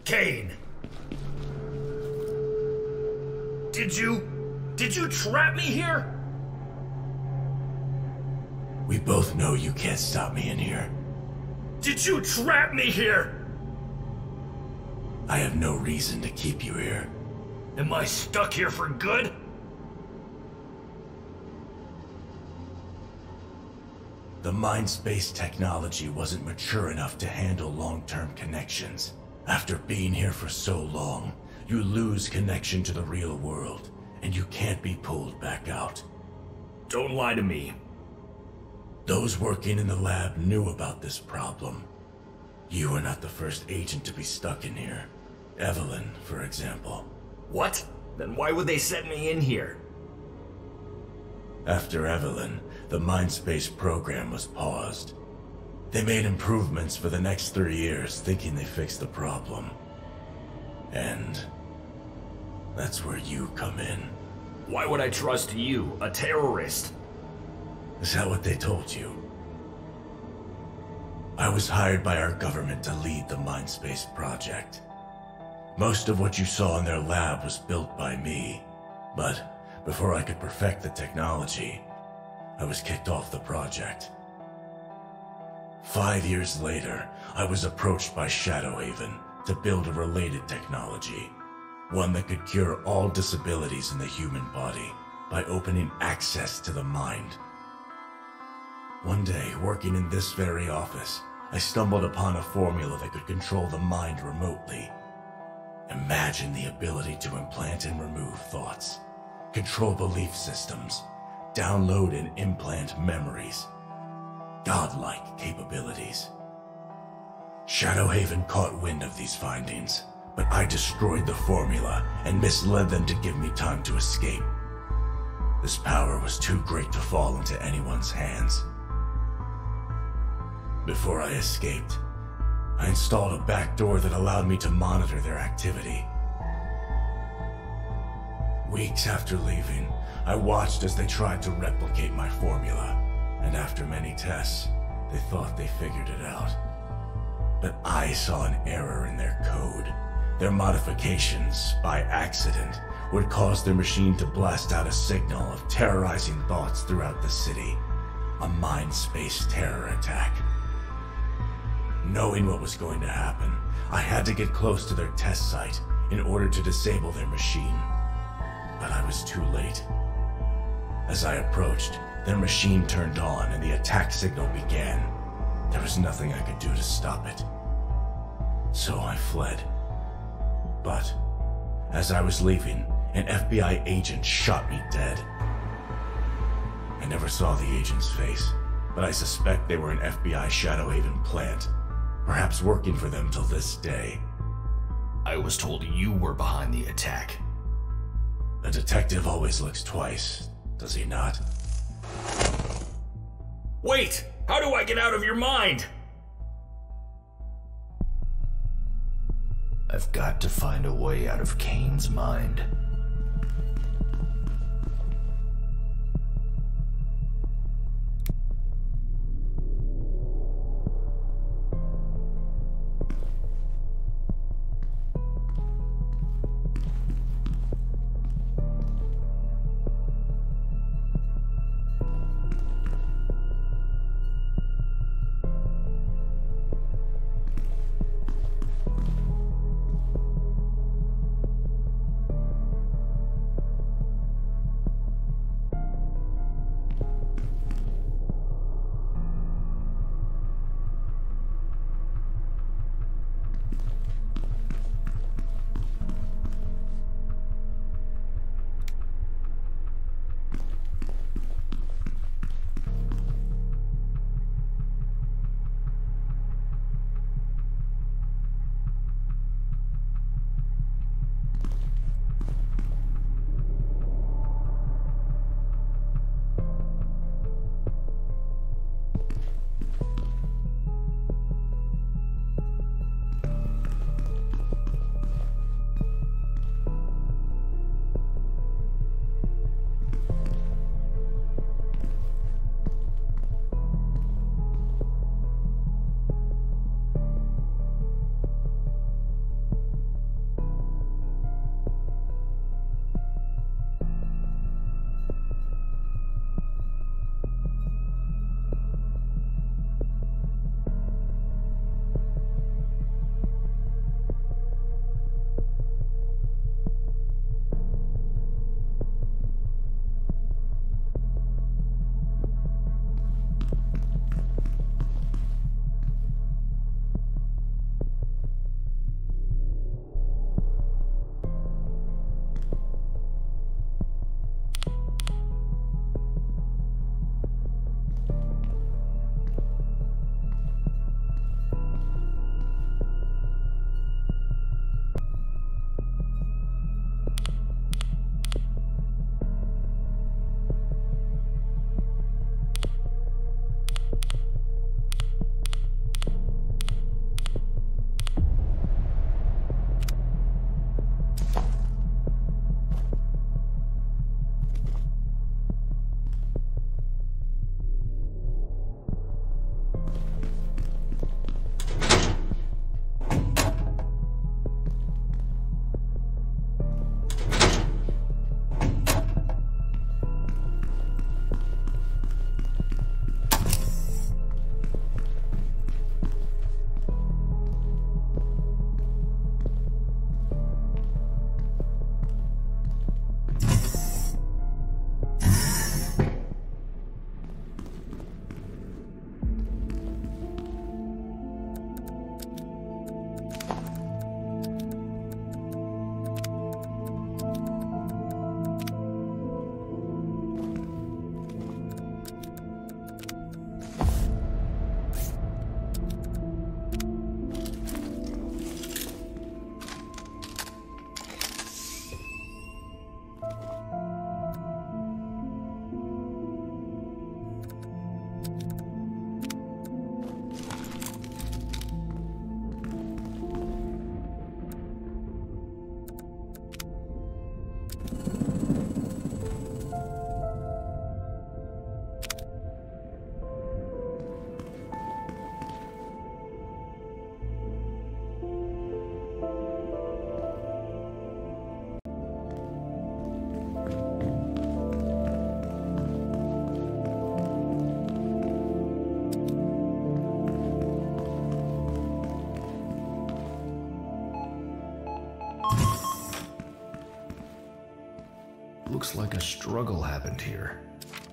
Kane! Did you... did you trap me here? We both know you can't stop me in here. Did you trap me here? I have no reason to keep you here. Am I stuck here for good? The mind-space technology wasn't mature enough to handle long-term connections. After being here for so long, you lose connection to the real world, and you can't be pulled back out. Don't lie to me. Those working in the lab knew about this problem. You are not the first agent to be stuck in here. Evelyn, for example. What? Then why would they send me in here? After Evelyn, the Mindspace program was paused. They made improvements for the next three years, thinking they fixed the problem. And that's where you come in. Why would I trust you, a terrorist? Is that what they told you? I was hired by our government to lead the Mindspace project. Most of what you saw in their lab was built by me, but before I could perfect the technology, I was kicked off the project. Five years later, I was approached by Shadowhaven to build a related technology, one that could cure all disabilities in the human body by opening access to the mind. One day, working in this very office, I stumbled upon a formula that could control the mind remotely. Imagine the ability to implant and remove thoughts, control belief systems, download and implant memories. Godlike capabilities. Shadowhaven caught wind of these findings, but I destroyed the formula and misled them to give me time to escape. This power was too great to fall into anyone's hands. Before I escaped, I installed a backdoor that allowed me to monitor their activity. Weeks after leaving, I watched as they tried to replicate my formula, and after many tests, they thought they figured it out. But I saw an error in their code. Their modifications, by accident, would cause their machine to blast out a signal of terrorizing thoughts throughout the city. A mind-space terror attack. Knowing what was going to happen, I had to get close to their test site in order to disable their machine. But I was too late. As I approached, their machine turned on and the attack signal began. There was nothing I could do to stop it. So I fled. But as I was leaving, an F B I agent shot me dead. I never saw the agent's face, but I suspect they were an F B I Shadowhaven plant, perhaps working for them till this day. I was told you were behind the attack. A detective always looks twice, does he not? Wait! How do I get out of your mind? I've got to find a way out of Kane's mind. Looks like a struggle happened here.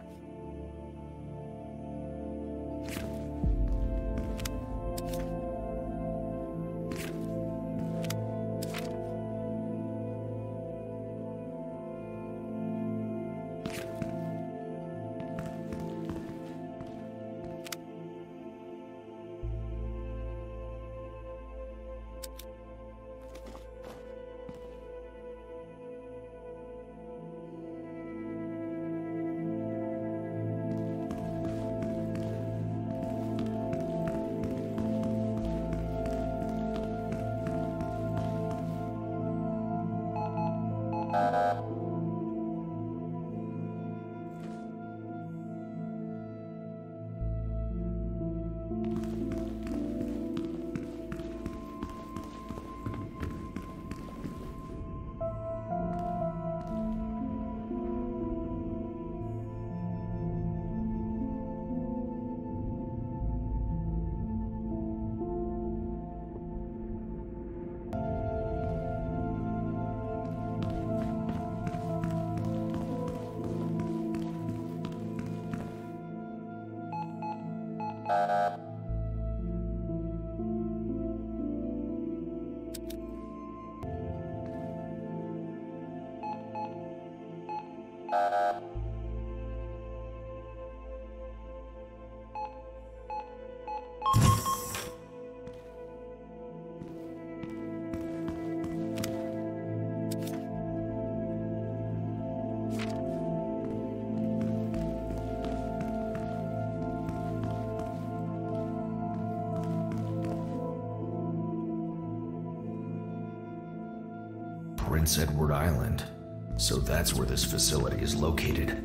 Prince Edward Island. So that's where this facility is located.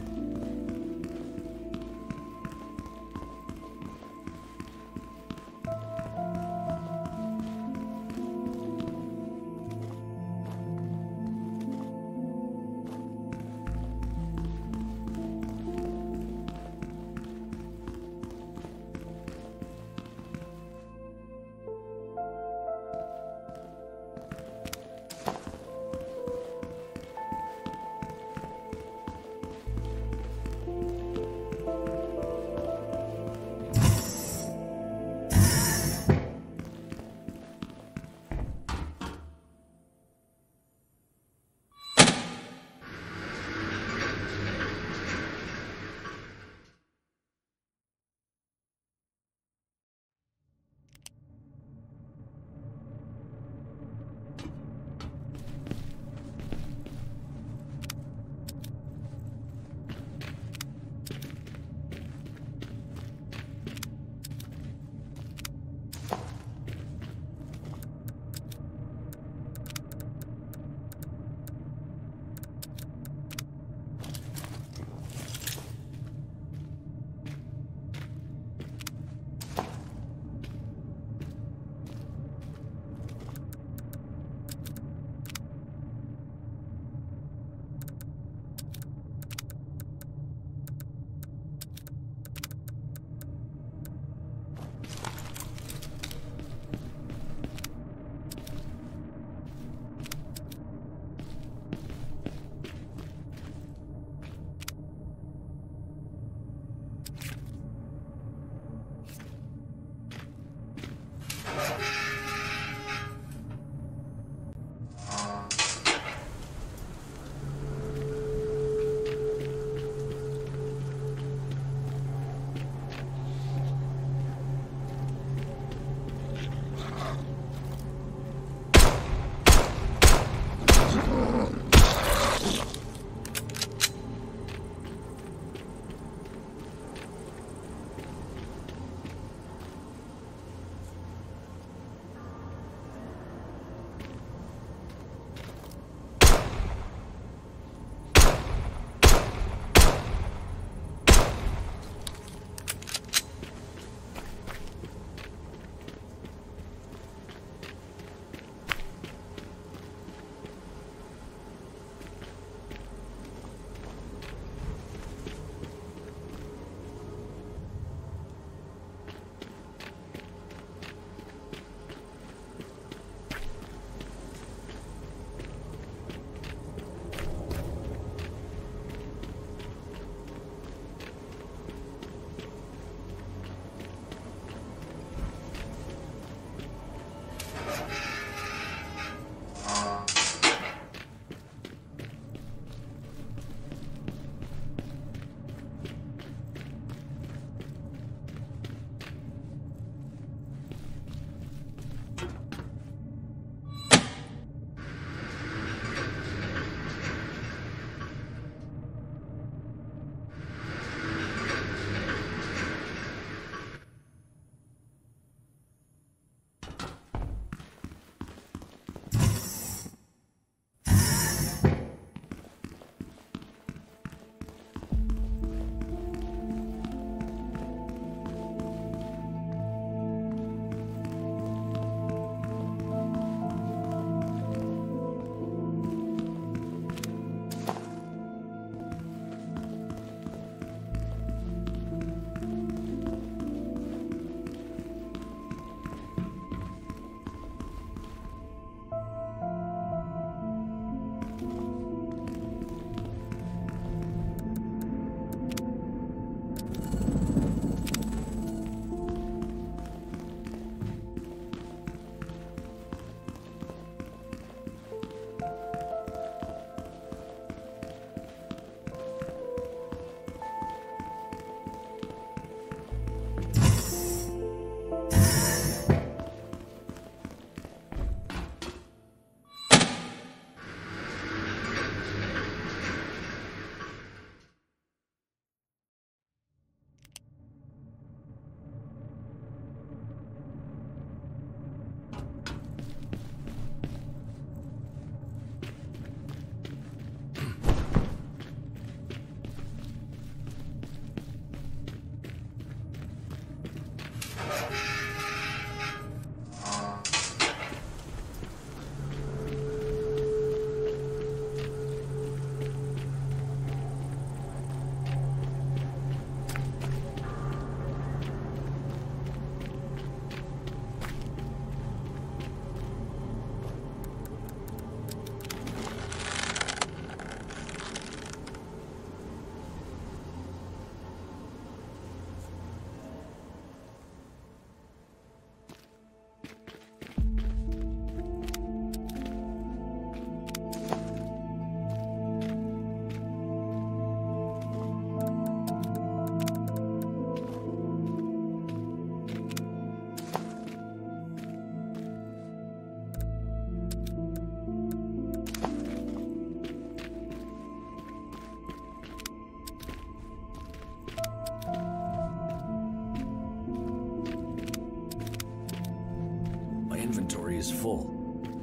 inventory is full.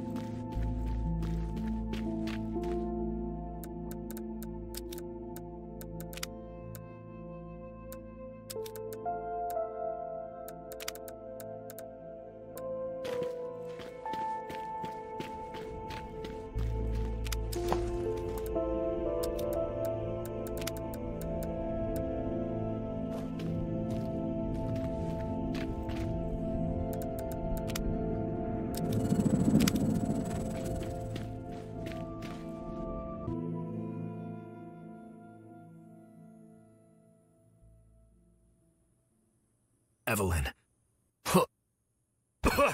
Evelyn. Huh. Huh.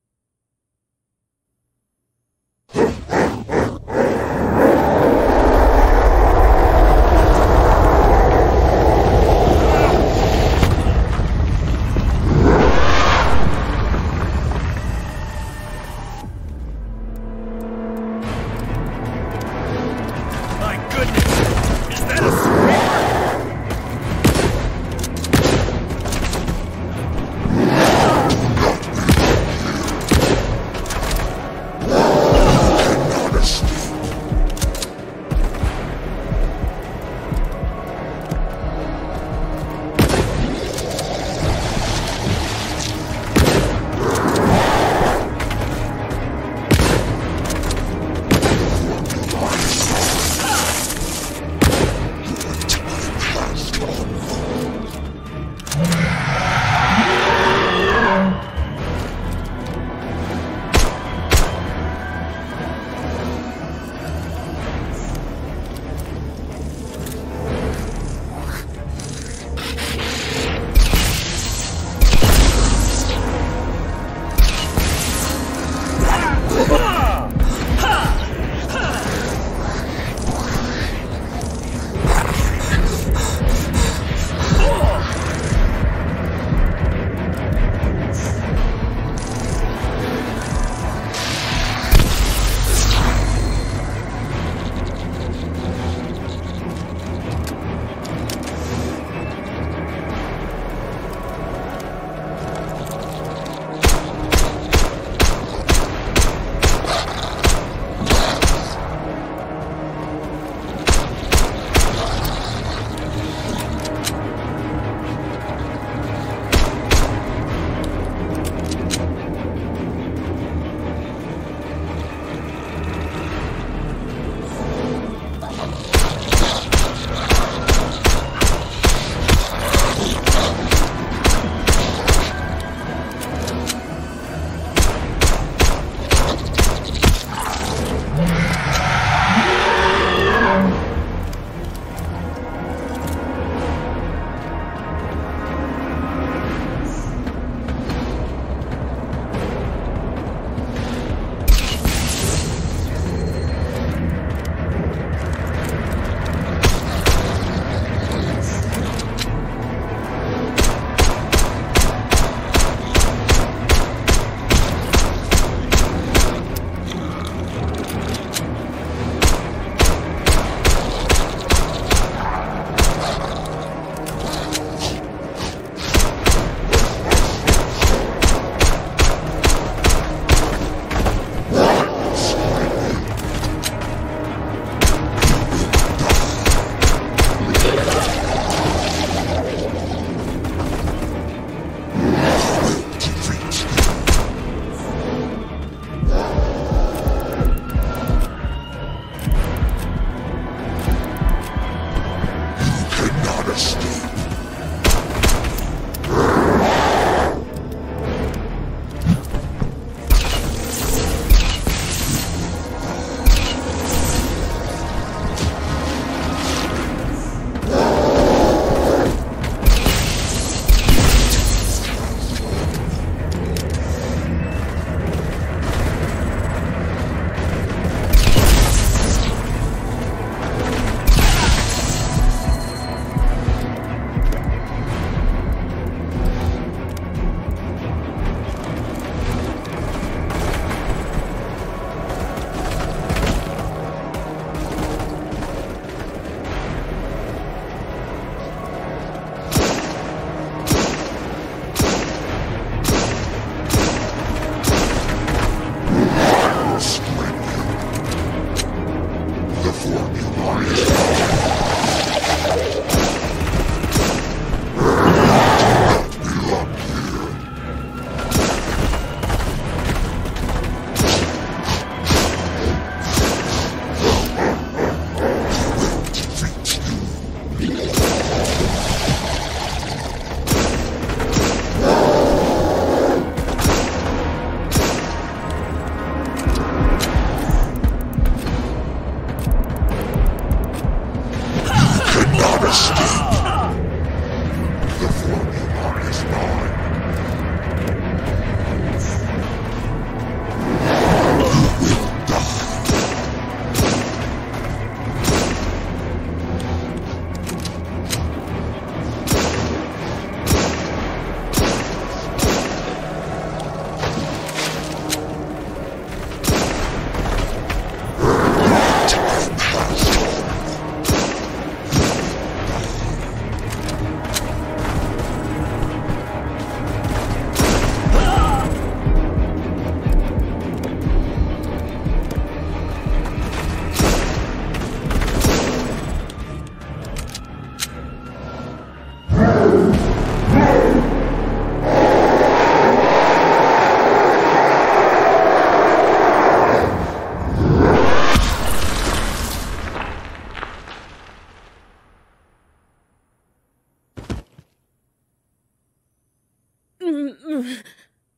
My goodness! Is that a screamer?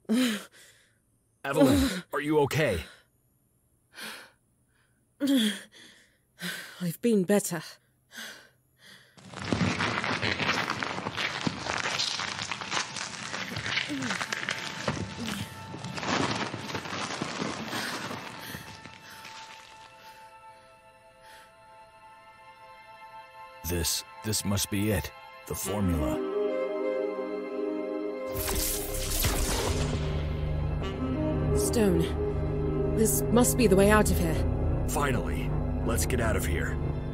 Evelyn, are you okay? I've been better. This, this must be it. The formula. Stone. This must be the way out of here. Finally. Let's get out of here.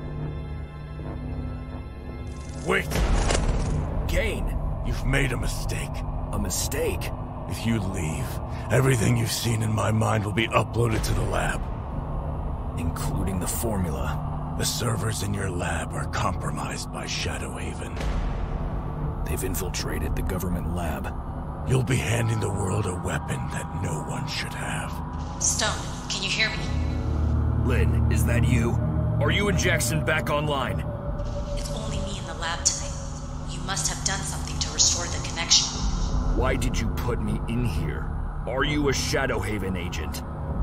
Wait! Kane! You've made a mistake. A mistake? If you leave, everything you've seen in my mind will be uploaded to the lab. Including the formula. The servers in your lab are compromised by Shadowhaven. They've infiltrated the government lab. You'll be handing the world a weapon that no one should have. Stone, can you hear me? Lynn, is that you? Are you and Jackson back online? It's only me in the lab tonight. You must have done something to restore the connection. Why did you put me in here? Are you a Shadowhaven agent?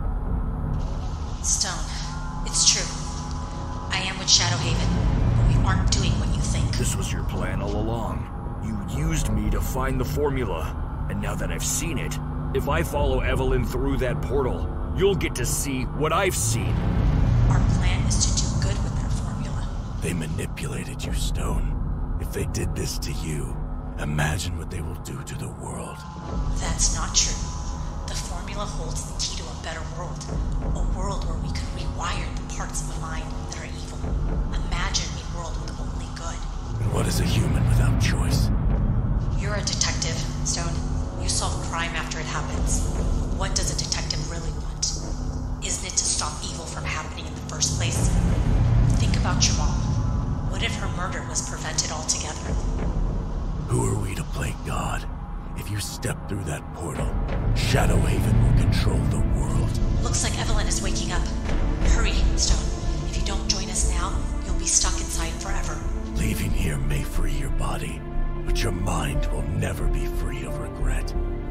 Stone, it's true. I am with Shadowhaven, but we aren't doing what you think. This was your plan all along. You used me to find the formula. And now that I've seen it, if I follow Evelyn through that portal, you'll get to see what I've seen. Our plan is to do good with that formula. They manipulated you, Stone. If they did this to you, imagine what they will do to the world. That's not true. The formula holds the key to a better world. A world where we could rewire the parts of the mind that are evil. Imagine a world with only good. And what is a human without choice? You're a detective, Stone. You solve crime after it happens. What does a detective really want? Isn't it to stop evil from happening in the first place? Think about your mom. What if her murder was prevented altogether? Who are we to play God? If you step through that portal, Shadowhaven will control the world. Looks like Evelyn is waking up. Hurry, Stone. If you don't join us now, you'll be stuck inside forever. Leaving here may free your body, but your mind will never be free of regret.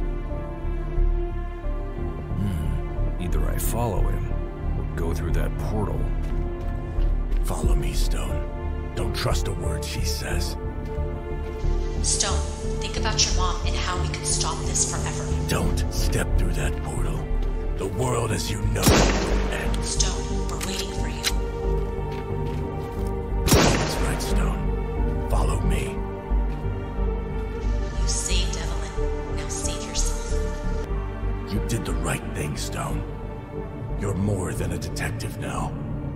Hmm. Either I follow him, or go through that portal. Follow me, Stone. Don't trust a word she says. Stone, think about your mom and how we can stop this forever. Don't step through that portal. The world as you know will end. Stone, we're waiting for you. That's right, Stone. Follow me. You saved Evelyn. Now save yourself. You did the right thing, Stone. You're more than a detective now.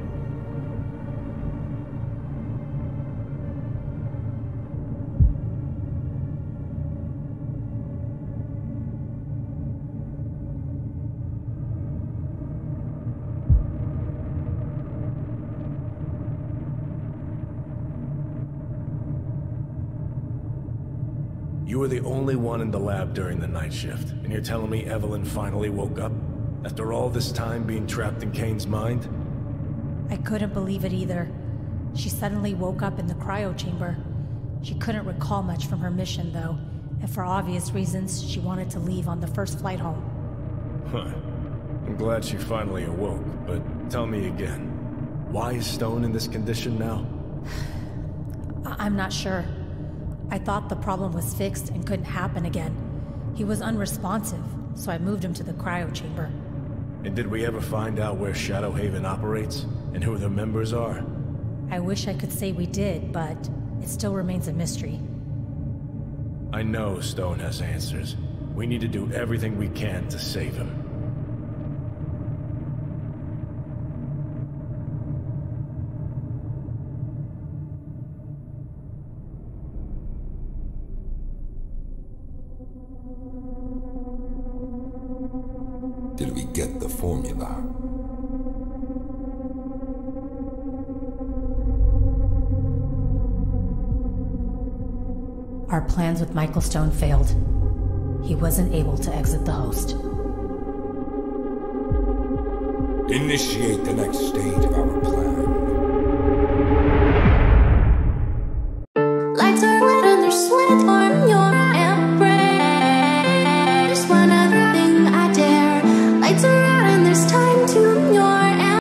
You were the only one in the lab during the night shift, and you're telling me Evelyn finally woke up? After all this time being trapped in Kane's mind? I couldn't believe it either. She suddenly woke up in the cryo chamber. She couldn't recall much from her mission, though, and for obvious reasons, she wanted to leave on the first flight home. Huh. I'm glad she finally awoke, but tell me again. Why is Stone in this condition now? I- I'm not sure. I thought the problem was fixed and couldn't happen again. He was unresponsive, so I moved him to the cryo chamber. And did we ever find out where Shadowhaven operates, and who the members are? I wish I could say we did, but it still remains a mystery. I know Stone has answers. We need to do everything we can to save him. Did we get the formula? Our plans with Michael Stone failed. He wasn't able to exit the host. Initiate the next stage of our plan. Lights are